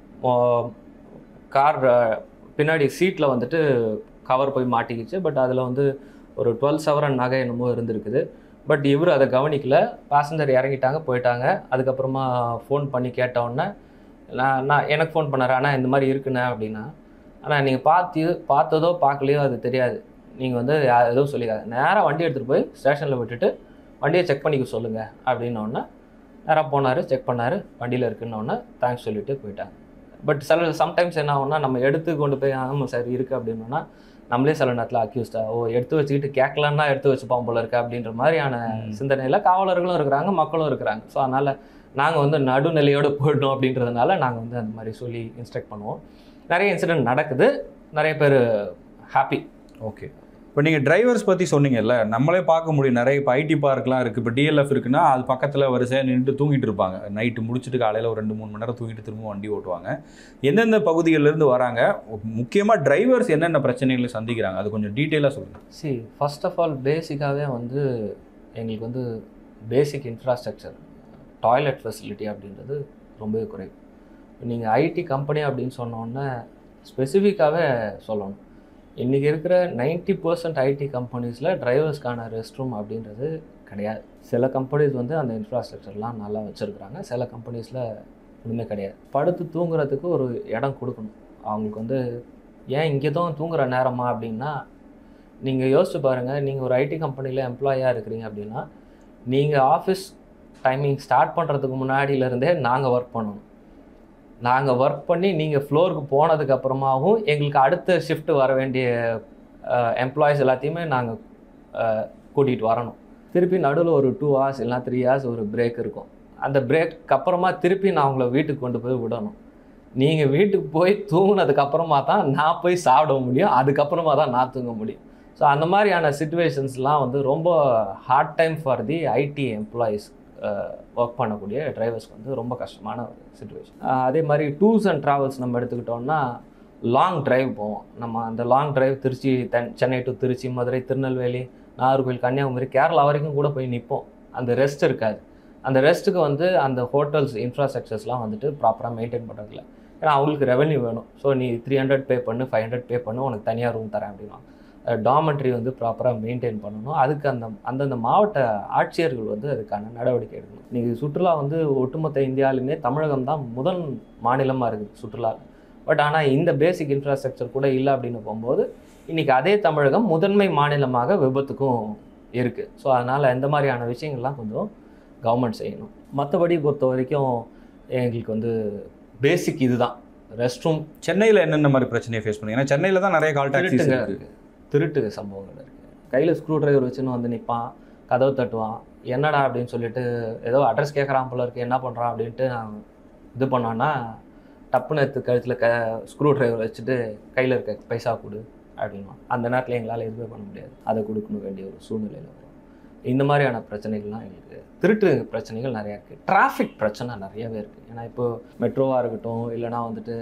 கார் பின்னாடி சீட்டில் வந்துட்டு கவர் போய் மாட்டிக்கிச்சு. பட் அதில் வந்து ஒரு டுவெல் சவரன் நகை என்னமோ இருந்திருக்குது. பட் இவர் அதை கவனிக்கல. பேசஞ்சர் இறங்கிட்டாங்க, போயிட்டாங்க. அதுக்கப்புறமா ஃபோன் பண்ணி கேட்டவுடனே நான் நான் எனக்கு ஃபோன் பண்ணார், ஆனால் இந்த மாதிரி இருக்குண்ணே அப்படின்னா. ஆனால் நீங்கள் பார்த்து பார்த்ததோ பார்க்கலையோ அது தெரியாது, நீங்கள் வந்து எதுவும் சொல்லிக்காது, நேராக வண்டி எடுத்துகிட்டு போய் ஸ்டேஷனில் விட்டுட்டு வண்டியை செக் பண்ணிக்க சொல்லுங்கள் அப்படின்னோடனே நேராக போனார், செக் பண்ணார், வண்டியில் இருக்குன்னொன்னே தேங்க்ஸ் சொல்லிவிட்டு போயிட்டாங்க. பட் சில சம்டைம்ஸ் என்ன ஆகும்னா, நம்ம எடுத்து கொண்டு போய் ஆமாம் சார் இருக்குது அப்படின்னோன்னா நம்மளே சில நேரத்தில் அக்யூஸ்டா, ஓ எடுத்து வச்சுக்கிட்டு கேட்கலன்னா எடுத்து வச்சுப்பான் போல இருக்கு அப்படின்ற மாதிரியான சிந்தனையில் காவலர்களும் இருக்கிறாங்க, மக்களும் இருக்கிறாங்க. ஸோ அதனால் நாங்கள் வந்து நடுநிலையோடு போயிடணும் அப்படின்றதுனால நாங்கள் வந்து அந்த மாதிரி சொல்லி இன்ஸ்ட்ரக்ட் பண்ணுவோம். நிறைய இன்சிடென்ட் நடக்குது, நிறைய பேர் ஹாப்பி. ஓகே, இப்போ நீங்கள் டிரைவர்ஸ் பற்றி சொன்னீங்கல்ல, நம்மளே பார்க்க முடியும். நிறைய இப்போ ஐடி பார்க்லாம் இருக்குது. இப்போ டிஎல்எஃப் இருக்குன்னா அது பக்கத்தில் வரிசையாக நின்றுட்டு தூங்கிட்டு இருப்பாங்க. நைட்டு முடிச்சுட்டு காலையில் ஒரு ரெண்டு மூணு மணி நேரம் தூங்கிட்டு திரும்ப வண்டி ஓட்டுவாங்க. எந்தெந்த பகுதிகளிலேருந்து வராங்க, முக்கியமாக டிரைவர்ஸ் என்னென்ன பிரச்சனைகளை சந்திக்கிறாங்க, அது கொஞ்சம் டீட்டெயிலாக சொல்லுங்கள். சி ஃபர்ஸ்ட் ஆஃப் ஆல் பேசிக்காகவே வந்து எங்களுக்கு வந்து பேசிக் இன்ஃப்ராஸ்ட்ரக்சர், டாய்லெட் ஃபெசிலிட்டி அப்படின்றது ரொம்பவே குறைவு. நீங்கள் ஐடி கம்பெனி அப்படின்னு சொன்னோன்னே ஸ்பெசிஃபிக்காகவே சொல்லணும். இன்றைக்கி இருக்கிற நைன்ட்டி பர்சன்ட் ஐடி கம்பெனிஸில் டிரைவர்ஸ்க்கான ரெஸ்ட் ரூம் அப்படின்றது கிடையாது. சில கம்பெனிஸ் வந்து அந்த இன்ஃப்ராஸ்ட்ரக்சர்லாம் நல்லா வச்சுருக்குறாங்க, சில கம்பெனிஸில் ஒன்றுமே கிடையாது. படுத்து தூங்குறதுக்கு ஒரு இடம் கொடுக்கணும் அவங்களுக்கு. வந்து ஏன் இங்கே தான் தூங்குகிற நேரமா அப்படின்னா, நீங்கள் யோசிச்சு பாருங்கள், நீங்கள் ஒரு ஐடி கம்பெனியில் எம்ப்ளாயாக இருக்கிறீங்க அப்படின்னா, நீங்கள் ஆஃபீஸ் டைமிங் ஸ்டார்ட் பண்ணுறதுக்கு முன்னாடியிலேருந்தே நாங்கள் ஒர்க் பண்ணணும். நாங்கள் ஒர்க் பண்ணி நீங்கள் ஃப்ளோருக்கு போனதுக்கப்புறமாவும் எங்களுக்கு அடுத்த ஷிஃப்ட் வர வேண்டிய எம்ப்ளாயிஸ் எல்லாத்தையுமே நாங்கள் கூட்டிகிட்டு வரணும். திருப்பி நடுவில் ஒரு டூ ஹவர்ஸ் இல்லைனா த்ரீ ஹவர்ஸ் ஒரு பிரேக் இருக்கும். அந்த பிரேக் அப்புறமா திருப்பி நான் அவங்கள வீட்டுக்கு கொண்டு போய் விடணும். நீங்கள் வீட்டுக்கு போய் தூங்கினதுக்கப்புறமா தான் நான் போய் சாப்பிட முடியும், அதுக்கப்புறமா தான் நான் தூங்க முடியும். ஸோ அந்த மாதிரியான சிச்சுவேஷன்ஸ்லாம் வந்து ரொம்ப hard time for the IT employees, work பண்ணக்கூடிய டிரைவர்ஸ்க்கு வந்து ரொம்ப கஷ்டமான ஒரு சுச்சுவேஷன். அதே மாதிரி டூர்ஸ் அண்ட் ட்ராவல்ஸ் நம்ம எடுத்துக்கிட்டோம்னா லாங் ட்ரைவ் போவோம். நம்ம அந்த long drive Trichy, then Chennai to Trichy, Madurai, Tirunelveli, Nagercoil, Kanyakumari, Kerala வரைக்கும் கூட போய் நிற்போம். அந்த ரெஸ்ட் இருக்காது. அந்த ரெஸ்ட்டுக்கு வந்து அந்த ஹோட்டல்ஸ் இன்ஃப்ராஸ்ட்ரக்சர்ஸ்லாம் வந்துட்டு ப்ராப்பராக மெயின்டைன் பண்ணுறதில்ல. ஏன்னா அவங்களுக்கு ரெவென்யூ வேணும். ஸோ நீ த்ரீ ஹண்ட்ரட் பே பண்ணு, ஃபைவ் ஹண்ட்ரட் பே பண்ணு, உனக்கு தனியாக ரூம் தரேன் அப்படின்னா டாமெண்ட்ரி வந்து ப்ராப்பராக மெயின்டைன் பண்ணணும். அதுக்கு அந்த அந்தந்த மாவட்ட ஆட்சியர்கள் வந்து அதுக்கான நடவடிக்கை எடுக்கணும். இன்றைக்கி சுற்றுலா வந்து ஒட்டுமொத்த இந்தியாவிலுமே தமிழகம் தான் முதல் மாநிலமாக இருக்குது சுற்றுலா. பட் ஆனால் இந்த பேசிக் இன்ஃப்ராஸ்ட்ரக்சர் கூட இல்லை அப்படின்னு போகும்போது இன்றைக்கி அதே தமிழகம் முதன்மை மாநிலமாக விபத்துக்கும் இருக்குது. ஸோ அதனால் இந்த மாதிரியான விஷயங்கள்லாம் கொஞ்சம் கவர்மெண்ட் செய்யணும். மற்றபடி பொறுத்த வரைக்கும் எங்களுக்கு வந்து பேசிக் இதுதான். Rest room. சென்னையில் என்னென்ன மாதிரி பிரச்சனையை ஃபேஸ் பண்ணி? ஏன்னா சென்னையில் தான் நிறைய கால் டாக்ஸிஸ் இருக்குது, திருட்டு சம்பவங்கள் இருக்குது. கையில் ஸ்க்ரூ ட்ரைவர் வச்சுன்னு வந்து நிற்பான், கதவு தட்டுவான், என்னடா அப்படின்னு சொல்லிட்டு ஏதோ அட்ரஸ் கேட்குறான் போல இருக்குது, என்ன பண்ணுறான் அப்படின்ட்டு நான் இது பண்ணான்னா டப்புன்னு எடுத்து கழுத்தில் க ஸ்க்ரூ ட்ரைவர் வச்சுட்டு கையில் இருக்க பைசா கொடு அப்படின்வான். அந்த நேரத்தில் எங்களால் எதுவுமே பண்ண முடியாது, அதை கொடுக்கணும் வேண்டிய ஒரு சூழ்நிலையில் வரும். இந்த மாதிரியான பிரச்சனைகள்லாம் எங்களுக்கு திருட்டு பிரச்சனைகள் நிறையா இருக்குது. டிராஃபிக் பிரச்சனை நிறையவே இருக்குது. ஏன்னா இப்போது மெட்ரோவாக இருக்கட்டும், இல்லைனா வந்துட்டு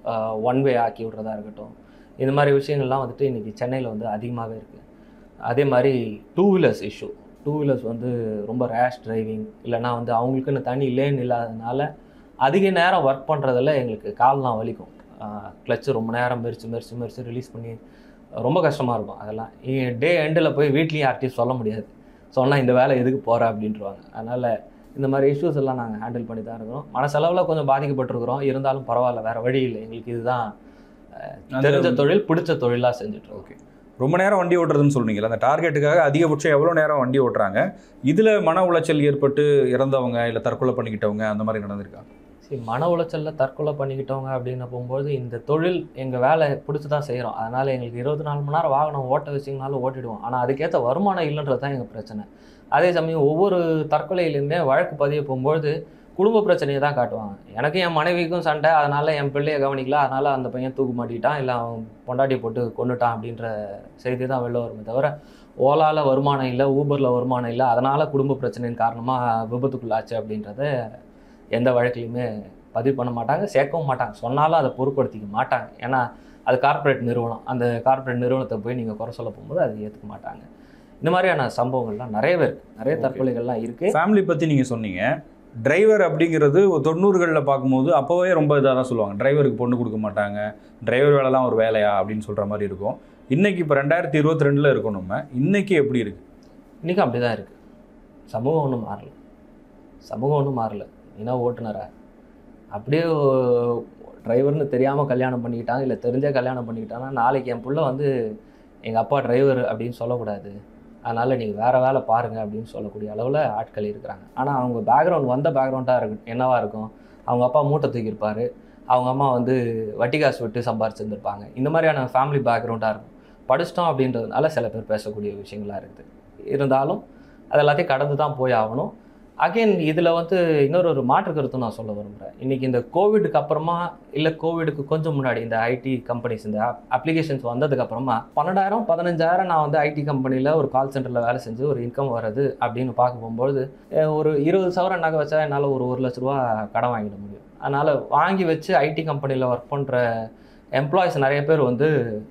ஒன் வே ஆக்கி விட்றதா இருக்கட்டும், இந்த மாதிரி விஷயங்கள்லாம் வந்துட்டு இன்றைக்கி சென்னையில் வந்து அதிகமாகவே இருக்குது. அதே மாதிரி two wheelers issue. Two wheelers வந்து ரொம்ப ரேஷ் டிரைவிங், இல்லைனா வந்து அவங்களுக்குன்னு தனி லேன் இல்லாததுனால அதிக நேரம் ஒர்க் பண்ணுறதில் எங்களுக்கு கால்லாம் வலிக்கும். கிளச்சு ரொம்ப நேரம் மெரிச்சு மெரிச்சு மெரிச்சு ரிலீஸ் பண்ணி ரொம்ப கஷ்டமாக இருக்கும். அதெல்லாம் டே எண்டில் போய் வீட்லேயும் யார்கிட்டையும் சொல்ல முடியாது. சொன்னால் இந்த வேலை எதுக்கு போகிற அப்படின்ட்டுருவாங்க. அதனால் இந்த மாதிரி இஷ்யூஸ் எல்லாம் நாங்கள் ஹேண்டில் பண்ணி தான் இருக்கிறோம். மனசளவில் கொஞ்சம் பாதிக்கப்பட்டிருக்கிறோம், இருந்தாலும் பரவாயில்ல, வேறு வழி இல்லை. எங்களுக்கு இதுதான் தெரிஞ்ச தொழில், பிடிச்ச தொழிலாக செஞ்சுட்டு. ஓகே, ரொம்ப நேரம் வண்டி ஓட்டுறதுன்னு சொல்றீங்களா? அந்த டார்கெட்டுக்காக அதிகபட்சம் எவ்வளோ நேரம் வண்டி ஓட்டுறாங்க? இதில் மன உளைச்சல் ஏற்பட்டு இறந்தவங்க இல்லை தற்கொலை பண்ணிக்கிட்டவங்க அந்த மாதிரி நடந்திருக்காங்க? சரி, மன உளைச்சலில் தற்கொலை பண்ணிக்கிட்டவங்க அப்படின்னு போகும்போது இந்த தொழில் எங்கள் வேலை பிடிச்சி தான் செய்கிறோம். அதனால் எங்களுக்கு இருபத்தி நாலு மணி நேரம் வாகனம் ஓட்ட வச்சிங்கனாலும் ஓட்டிடுவோம். ஆனால் அதுக்கேற்ற வருமானம் இல்லைன்றது தான் எங்கள் பிரச்சனை. அதே சமயம் ஒவ்வொரு தற்கொலையிலுமே வழக்கு பதிய போகும்போது குடும்ப பிரச்சனையை தான் காட்டுவாங்க. எனக்கு என் மனைவிக்கும் சண்டை, அதனால் என் பிள்ளையை கவனிக்கல, அதனால் அந்த பையன் தூக்கு மாட்டிக்கிட்டான், இல்லை அவன் பொண்டாட்டி போட்டு கொண்டுட்டான் அப்படின்ற செய்தி தான் வெளில வருமே தவிர ஓலாவில் வருமானம் இல்லை, ஊபரில் வருமானம் இல்லை, அதனால் குடும்ப பிரச்சனையின் காரணமாக விபத்துக்குள்ளாச்சு அப்படின்றத எந்த வழக்கிலையுமே பதிவு பண்ண மாட்டாங்க, சேர்க்கவும் மாட்டாங்க. சொன்னாலும் அதை பொருட்படுத்திக்க மாட்டாங்க. ஏன்னா அது கார்ப்பரேட் நிறுவனம். அந்த கார்ப்பரேட் நிறுவனத்தை போய் நீங்கள் குறை சொல்ல போகும்போது அதை ஏற்றுக்க மாட்டாங்க. இந்த மாதிரியான சம்பவங்கள்லாம் நிறையவே இருக்குது, நிறைய தற்கொலைகள்லாம் இருக்குது. ஃபேமிலி பற்றி நீங்கள் சொன்னீங்க. டிரைவர் அப்படிங்கிறது ஒரு தொண்ணூறுகளில் பார்க்கும்போது அப்போவே ரொம்ப இதாக தான் சொல்லுவாங்க, டிரைவருக்கு பொண்ணு கொடுக்க மாட்டாங்க, டிரைவர் வேலைலாம் ஒரு வேலையா அப்படின்னு சொல்கிற மாதிரி இருக்கும். இன்றைக்கி இப்போ ரெண்டாயிரத்தி இருபத்தி ரெண்டில் இருக்கோம் நம்ம, இன்றைக்கி எப்படி இருக்குது? இன்றைக்கி அப்படி தான் இருக்குது. சமூகம் ஒன்றும் மாறல, சமூகம் ஒன்றும் மாறல. ஏன்னா ஓட்டுநரா அப்படியே டிரைவர்னு தெரியாமல் கல்யாணம் பண்ணிக்கிட்டாங்க, இல்லை தெரிஞ்சே கல்யாணம் பண்ணிக்கிட்டாங்கன்னா நாளைக்கு என் பிள்ளை வந்து எங்கள் அப்பா டிரைவர் அப்படின்னு சொல்லக்கூடாது, அதனால் நீங்கள் வேறு வேலை பாருங்கள் அப்படின்னு சொல்லக்கூடிய அளவில் ஆட்கள் இருக்கிறாங்க. ஆனால் அவங்க பேக்ரவுண்ட் வந்த பேக்ரவுண்டாக இருக்கும் என்னவாக இருக்கும், அவங்க அப்பா மூட்டை தூக்கியிருப்பார், அவங்க அம்மா வந்து வட்டி காசு விட்டு சம்பாரிச்சிருந்துருப்பாங்க. இந்த மாதிரியான ஃபேமிலி பேக்ரவுண்டாக இருக்கும். படிச்சிட்டோம் அப்படின்றதுனால சில பேர் பேசக்கூடிய விஷயங்களாக இருக்குது. இருந்தாலும் அது எல்லாத்தையும் கடந்து தான் போய் ஆகணும். அகெயின் இதில் வந்து இன்னொரு ஒரு மாற்று கருத்து நான் சொல்ல விரும்புகிறேன். இன்றைக்கி இந்த கோவிடுக்கு அப்புறமா, இல்லை கோவிடுக்கு கொஞ்சம் முன்னாடி இந்த ஐடி கம்பெனிஸ் இந்த அப்ளிகேஷன்ஸ் வந்ததுக்கப்புறமா பன்னெண்டாயிரம் பதினஞ்சாயிரம் நான் வந்து ஐடி கம்பெனியில் ஒரு கால் சென்டரில் வேலை செஞ்சு ஒரு இன்கம் வருது அப்படின்னு பார்க்க போகும்போது ஒரு இருபது சவரம் நகை வச்சா என்னால் ஒரு ஒரு லட்ச ரூபா கடன் வாங்கிட முடியும். அதனால் வாங்கி வச்சு ஐடி கம்பெனியில் ஒர்க் பண்ணுற எம்ப்ளாயிஸ் நிறைய பேர் வந்து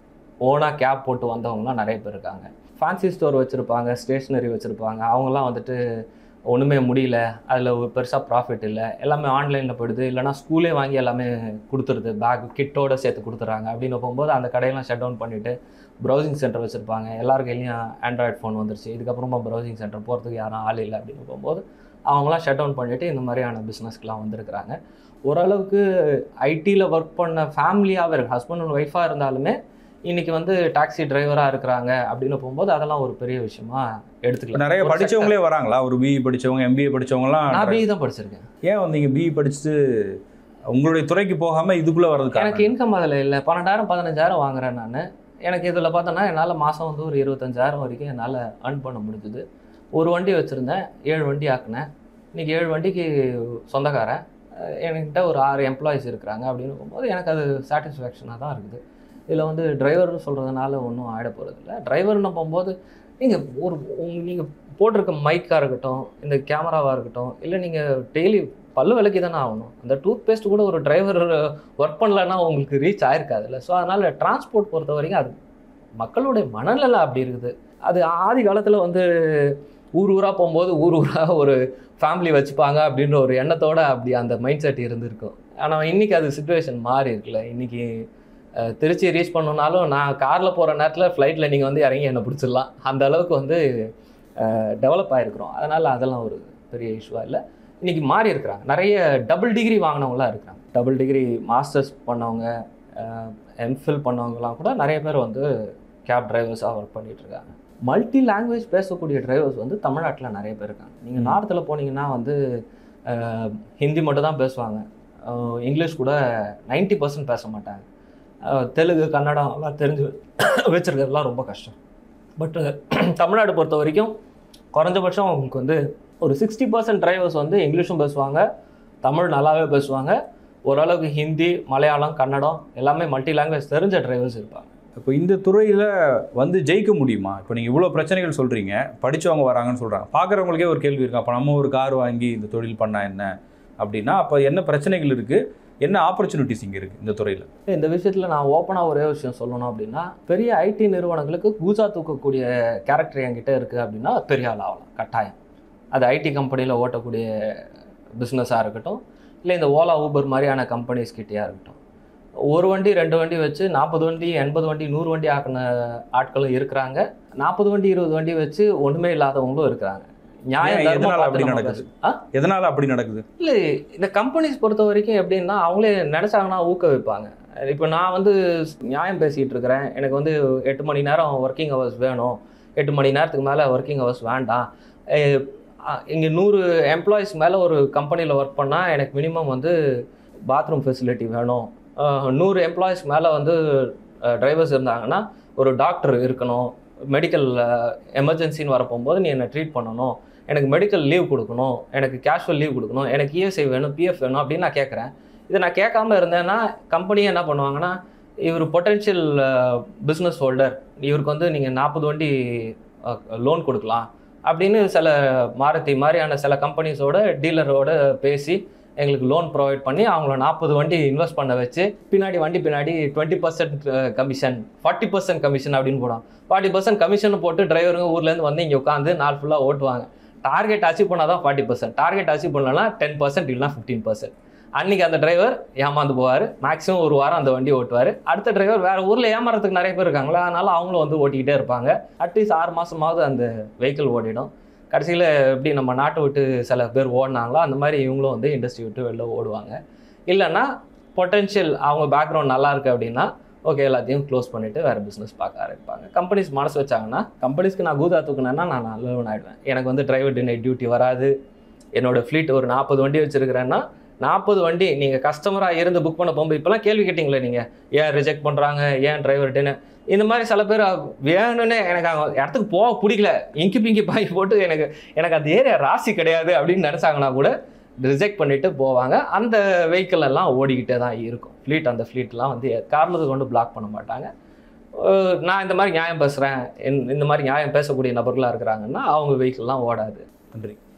ஓனாக கேப் போட்டு வந்தவங்களாம் நிறைய பேர் இருக்காங்க. ஃபேன்சி ஸ்டோர் வச்சுருப்பாங்க, ஸ்டேஷ்னரி வச்சுருப்பாங்க, அவங்களாம் வந்துட்டு ஒன்றுமே முடியல, அதில் ஒரு பெருசாக ப்ராஃபிட் இல்லை, எல்லாமே ஆன்லைனில் போயிடுது, இல்லைனா ஸ்கூலே வாங்கி எல்லாமே கொடுத்துருது, பேக் கிட்டோடு சேர்த்து கொடுத்துட்றாங்க. அப்படின்னு போகும்போது அந்த கடையெல்லாம் ஷட் டவுன் பண்ணிவிட்டு ப்ரௌசிங் சென்டர் வச்சுருப்பாங்க. எல்லாருக்கும் எல்லாம் ஆண்ட்ராய்ட் ஃபோன் வந்துருச்சு, இதுக்கப்புறமா ப்ரௌசிங் சென்டர் போகிறதுக்கு யாரும் ஆள் இல்லை அப்படின்னு போகும்போது அவங்களாம் ஷட் டவுன் பண்ணிவிட்டு இந்த மாதிரியான பிஸ்னஸ்க்கெலாம் வந்திருக்கிறாங்க. ஓரளவுக்கு ஐடியில் ஒர்க் பண்ண ஃபேமிலியாகவே இருக்குது, ஹஸ்பண்ட் அண்ட் ஒய்ஃபாக இருந்தாலுமே இன்றைக்கி வந்து டாக்ஸி டிரைவராக இருக்கிறாங்க அப்படின்னு போகும்போது அதெல்லாம் ஒரு பெரிய விஷயமா எடுத்துக்கலாம். நிறைய படித்தவங்களே வராங்களா? ஒரு பிஇ படித்தவங்க, எம்பிஏ படித்தவங்களாம்? நான் பிஇ தான் படிச்சிருக்கேன். ஏன் வந்து நீங்கள் பிஇ படிச்சுட்டு உங்களுடைய துறைக்கு போகாமல் இதுக்குள்ளே வர்றதுக்கு? எனக்கு இன்கம் அதில் இல்லை. பன்னெண்டாயிரம் பதினஞ்சாயிரம் வாங்குறேன் நான். எனக்கு இதில் பார்த்தோன்னா என்னால் மாதம் வந்து ஒரு இருபத்தஞ்சாயிரம் வரைக்கும் என்னால் ஏர்ன் பண்ண முடிஞ்சுது. ஒரு வண்டி வச்சுருந்தேன், ஏழு வண்டி ஆக்குனேன். இன்றைக்கி ஏழு வண்டிக்கு சொந்தக்காரன், என்கிட்ட ஒரு ஆறு எம்ப்ளாயிஸ் இருக்கிறாங்க அப்படின்னு போகும்போது எனக்கு அது சாட்டிஸ்ஃபேக்ஷனாக தான் இருக்குது. இதில் வந்து டிரைவர்னு சொல்கிறதுனால ஒன்றும் ஆகிட போகிறதில்ல. டிரைவர்னு போகும்போது நீங்கள் ஒரு நீங்கள் போட்டிருக்க மைக்காக இருக்கட்டும், இந்த கேமராவாக இருக்கட்டும், இல்லை நீங்கள் டெய்லி பல்லு விலைக்கு தானே ஆகணும். அந்த டூத் பேஸ்ட் கூட ஒரு டிரைவர் ஒர்க் பண்ணலன்னா உங்களுக்கு ரீச் ஆகிருக்காதுல்ல. ஸோ அதனால் டிரான்ஸ்போர்ட் பொறுத்த வரைக்கும் அது மக்களுடைய மனநிலை அப்படி இருக்குது. அது ஆதி காலத்தில் வந்து ஊர் ஊராக போகும்போது ஊர் ஊராக ஒரு ஃபேமிலி வச்சுப்பாங்க அப்படின்ற ஒரு எண்ணத்தோடு அப்படி அந்த மைண்ட் செட் இருந்திருக்கும். ஆனால் இன்றைக்கி அது சுச்சுவேஷன் மாறி இருக்குல்ல. இன்றைக்கி திருச்சி ரீச் பண்ணணுன்னாலும் நான் காரில் போகிற நேரத்தில் ஃப்ளைட்டில் நீங்கள் வந்து இறங்கி என்னை பிடிச்சிடலாம். அந்த அளவுக்கு வந்து டெவலப் ஆகிருக்கிறோம். அதனால் அதெல்லாம் ஒரு பெரிய இஷ்யூவாக இல்லை. இன்றைக்கி மாறி இருக்கிறாங்க. நிறைய டபுள் டிகிரி வாங்கினவங்களாம் இருக்கிறாங்க. டபுள் டிகிரி மாஸ்டர்ஸ் பண்ணவங்க, எம்ஃபில் பண்ணவங்கலாம் கூட நிறைய பேர் வந்து கேப் டிரைவர்ஸாக ஒர்க் பண்ணிகிட்ருக்காங்க. மல்டி லாங்குவேஜ் பேசக்கூடிய டிரைவர்ஸ் வந்து தமிழ்நாட்டில் நிறைய பேர் இருக்காங்க. நீங்கள் நார்த்தில் போனீங்கன்னா வந்து ஹிந்தி மட்டும் தான் பேசுவாங்க, இங்கிலீஷ் கூட நைன்ட்டி பர்சன்ட் பேச மாட்டாங்க. தெலுங்கு கன்னடம் எல்லாம் தெரிஞ்சு வச்சுருக்கிறதுலாம் ரொம்ப கஷ்டம். பட்டு தமிழ்நாடு பொறுத்த வரைக்கும் குறைஞ்சபட்சம் அவங்களுக்கு வந்து ஒரு சிக்ஸ்டி பர்சன்ட் டிரைவர்ஸ் வந்து இங்கிலீஷும் பேசுவாங்க, தமிழ் நல்லாவே பேசுவாங்க, ஓரளவுக்கு ஹிந்தி, மலையாளம், கன்னடம் எல்லாமே மல்டி லாங்குவேஜ் தெரிஞ்ச டிரைவர்ஸ் இருப்பாங்க. இப்போ இந்த துறையில் வந்து ஜெயிக்க முடியுமா? இப்போ நீங்கள் இவ்வளோ பிரச்சனைகள் சொல்கிறீங்க, படித்தவங்க வராங்கன்னு சொல்கிறாங்க, பார்க்குறவங்களுக்கே ஒரு கேள்வி இருக்கா, அப்போ நம்ம ஒரு கார் வாங்கி இந்த தொழில் பண்ணால் என்ன அப்படின்னா அப்போ என்ன பிரச்சனைகள் இருக்குது, என்ன ஆப்பர்ச்சுனிட்டிஸ் இங்கே இருக்குது இந்த துறையில்? இந்த விஷயத்தில் நான் ஓப்பனாக ஒரே விஷயம் சொல்லணும் அப்படின்னா, பெரிய ஐடி நிறுவனங்களுக்கு கூஜா தூக்கக்கூடிய கேரக்டர் என்கிட்ட இருக்குது அப்படின்னா பெரிய ஆள் ஆகலாம் கட்டாயம். அது ஐடி கம்பெனியில் ஓட்டக்கூடிய பிஸ்னஸாக இருக்கட்டும், இல்லை இந்த ஓலா ஊபர் மாதிரியான கம்பெனிஸ் கிட்டேயா இருக்கட்டும், ஒரு வண்டி ரெண்டு வண்டி வச்சு நாற்பது வண்டி எண்பது வண்டி நூறு வண்டி ஆக்கின ஆட்களும் இருக்கிறாங்க. நாற்பது வண்டி இருபது வண்டி வச்சு ஒன்றுமே இல்லாதவங்களும் இருக்கிறாங்க. நியாயம் எதனால் அப்படி நடக்குது? எதனால் அப்படி நடக்குது? இல்லை, இந்த கம்பெனிஸ் பொறுத்த வரைக்கும் எப்படின்னா அவங்களே நினச்சாங்கன்னா ஊக்குவிப்பாங்க. இப்போ நான் வந்து நியாயம் பேசிகிட்டு இருக்கிறேன், எனக்கு வந்து எட்டு மணி நேரம் ஒர்க்கிங் ஹவர்ஸ் வேணும், எட்டு மணி நேரத்துக்கு மேலே ஒர்க்கிங் ஹவர்ஸ் வேண்டாம், இங்கே நூறு எம்ப்ளாயிஸ் மேலே ஒரு கம்பெனியில் ஒர்க் பண்ணால் எனக்கு மினிமம் வந்து பாத்ரூம் ஃபெசிலிட்டி வேணும், நூறு எம்ப்ளாயிஸ் மேலே வந்து டிரைவர்ஸ் இருந்தாங்கன்னா ஒரு டாக்டர் இருக்கணும், மெடிக்கல் எமர்ஜென்சின்னு வரப்போகும்போது நீ என்னை ட்ரீட் பண்ணணும், எனக்கு மெடிக்கல் லீவ் கொடுக்கணும், எனக்கு கேஷுவல் லீவ் கொடுக்கணும், எனக்கு இஎஸ்ஐ வேணும், பிஎஃப் வேணும் அப்படின்னு நான் கேட்குறேன். இதை நான் கேட்காம இருந்தேன்னா கம்பெனியை என்ன பண்ணுவாங்கன்னா, இவர் பொட்டென்ஷியல் பிஸ்னஸ் ஹோல்டர், இவருக்கு வந்து நீங்கள் நாற்பது வண்டி லோன் கொடுக்கலாம் அப்படின்னு சில மாருதி மாதிரியான சில கம்பெனிஸோட டீலரோட பேசி எங்களுக்கு லோன் ப்ரொவைட் பண்ணி அவங்கள நாற்பது வண்டி இன்வெஸ்ட் பண்ண வச்சு பின்னாடி வண்டி பின்னாடி twenty percent commission forty percent commission அப்படின்னு போடுவோம். ஃபார்ட்டி பர்சன்ட் கமிஷன் போட்டு டிரைவருங்க ஊர்லேருந்து வந்து இங்கே உட்காந்து நாள் ஃபுல்லாக ஓட்டுவாங்க. டார்கெட் அச்சீவ் பண்ணால் தான் ஃபார்ட்டி பர்சன்ட் டார்கெட் அச்சீவ் பண்ணலன்னா டென் பர்சன்ட் இல்லைனா ஃபிஃப்டீன் பர்சன்ட் அன்றைக்கி அந்த டிரைவர் ஏமாந்து போவார். மேக்ஸிமம் ஒரு வாரம் அந்த வண்டி ஓட்டுவார். அடுத்த டிரைவர் வேறு ஊரில் ஏமாறதுக்கு நிறைய பேர் இருக்காங்களா, அதனால் அவங்களும் வந்து ஓட்டிக்கிட்டே இருப்பாங்க. அட்லீஸ்ட் ஆறு மாதமாவது அந்த வெஹிக்கிள் ஓடிடும். கடைசியில் எப்படி நம்ம நாட்டை விட்டு சில பேர் ஓடினாங்களோ அந்த மாதிரி இவங்களும் வந்து இண்டஸ்ட்ரி விட்டு வெளில ஓடுவாங்க. இல்லைன்னா பொட்டென்ஷியல் அவங்க பேக்ரவுண்ட் நல்லா இருக்குது அப்படின்னா ஓகே எல்லாத்தையும் க்ளோஸ் பண்ணிவிட்டு வேறு பிஸ்னஸ் பார்க்க ஆரம்பிப்பாங்க. கம்பெனிஸ் மனசு வச்சாங்கன்னா கம்பெனிஸ்க்கு நான் கூதா தூக்குனேன்னா நான் நல்லவன் ஆகிடுவேன். எனக்கு வந்து டிரைவர் டினை டியூட்டி வராது. என்னோடய ஃப்ளீட் ஒரு நாற்பது வண்டி வச்சுருக்கிறேன்னா நாற்பது வண்டி நீங்கள் கஸ்டமராக இருந்து புக் பண்ண போகும்போது இப்போலாம் கேள்வி கேட்டிங்களே நீங்கள் ஏன் ரிஜெக்ட் பண்ணுறாங்க, ஏன் டிரைவர் டினை இந்த மாதிரி சில பேர் வேணும்னே எனக்கு அவங்க இடத்துக்கு போக பிடிக்கல இங்கி பிங்கி பாய் போட்டு எனக்கு எனக்கு அந்த ஏரியா ராசி கிடையாது அப்படின்னு நினச்சாங்கன்னா கூட ரிஜெக்ட் பண்ணிவிட்டு போவாங்க. அந்த வெஹிக்கிள் எல்லாம் ஓடிக்கிட்டே தான் இருக்கும். ஃப்ளீட் அந்த ஃப்ளீட்லாம் வந்து காரணத்துக்கு கொண்டு பிளாக் பண்ண மாட்டாங்க. நான் இந்த மாதிரி நியாயம் பேசுகிறேன், இந்த மாதிரி நியாயம் பேசக்கூடிய நபர்களாக இருக்கிறாங்கன்னா அவங்க வெஹிக்கிள்லாம் ஓடாது. நன்றி.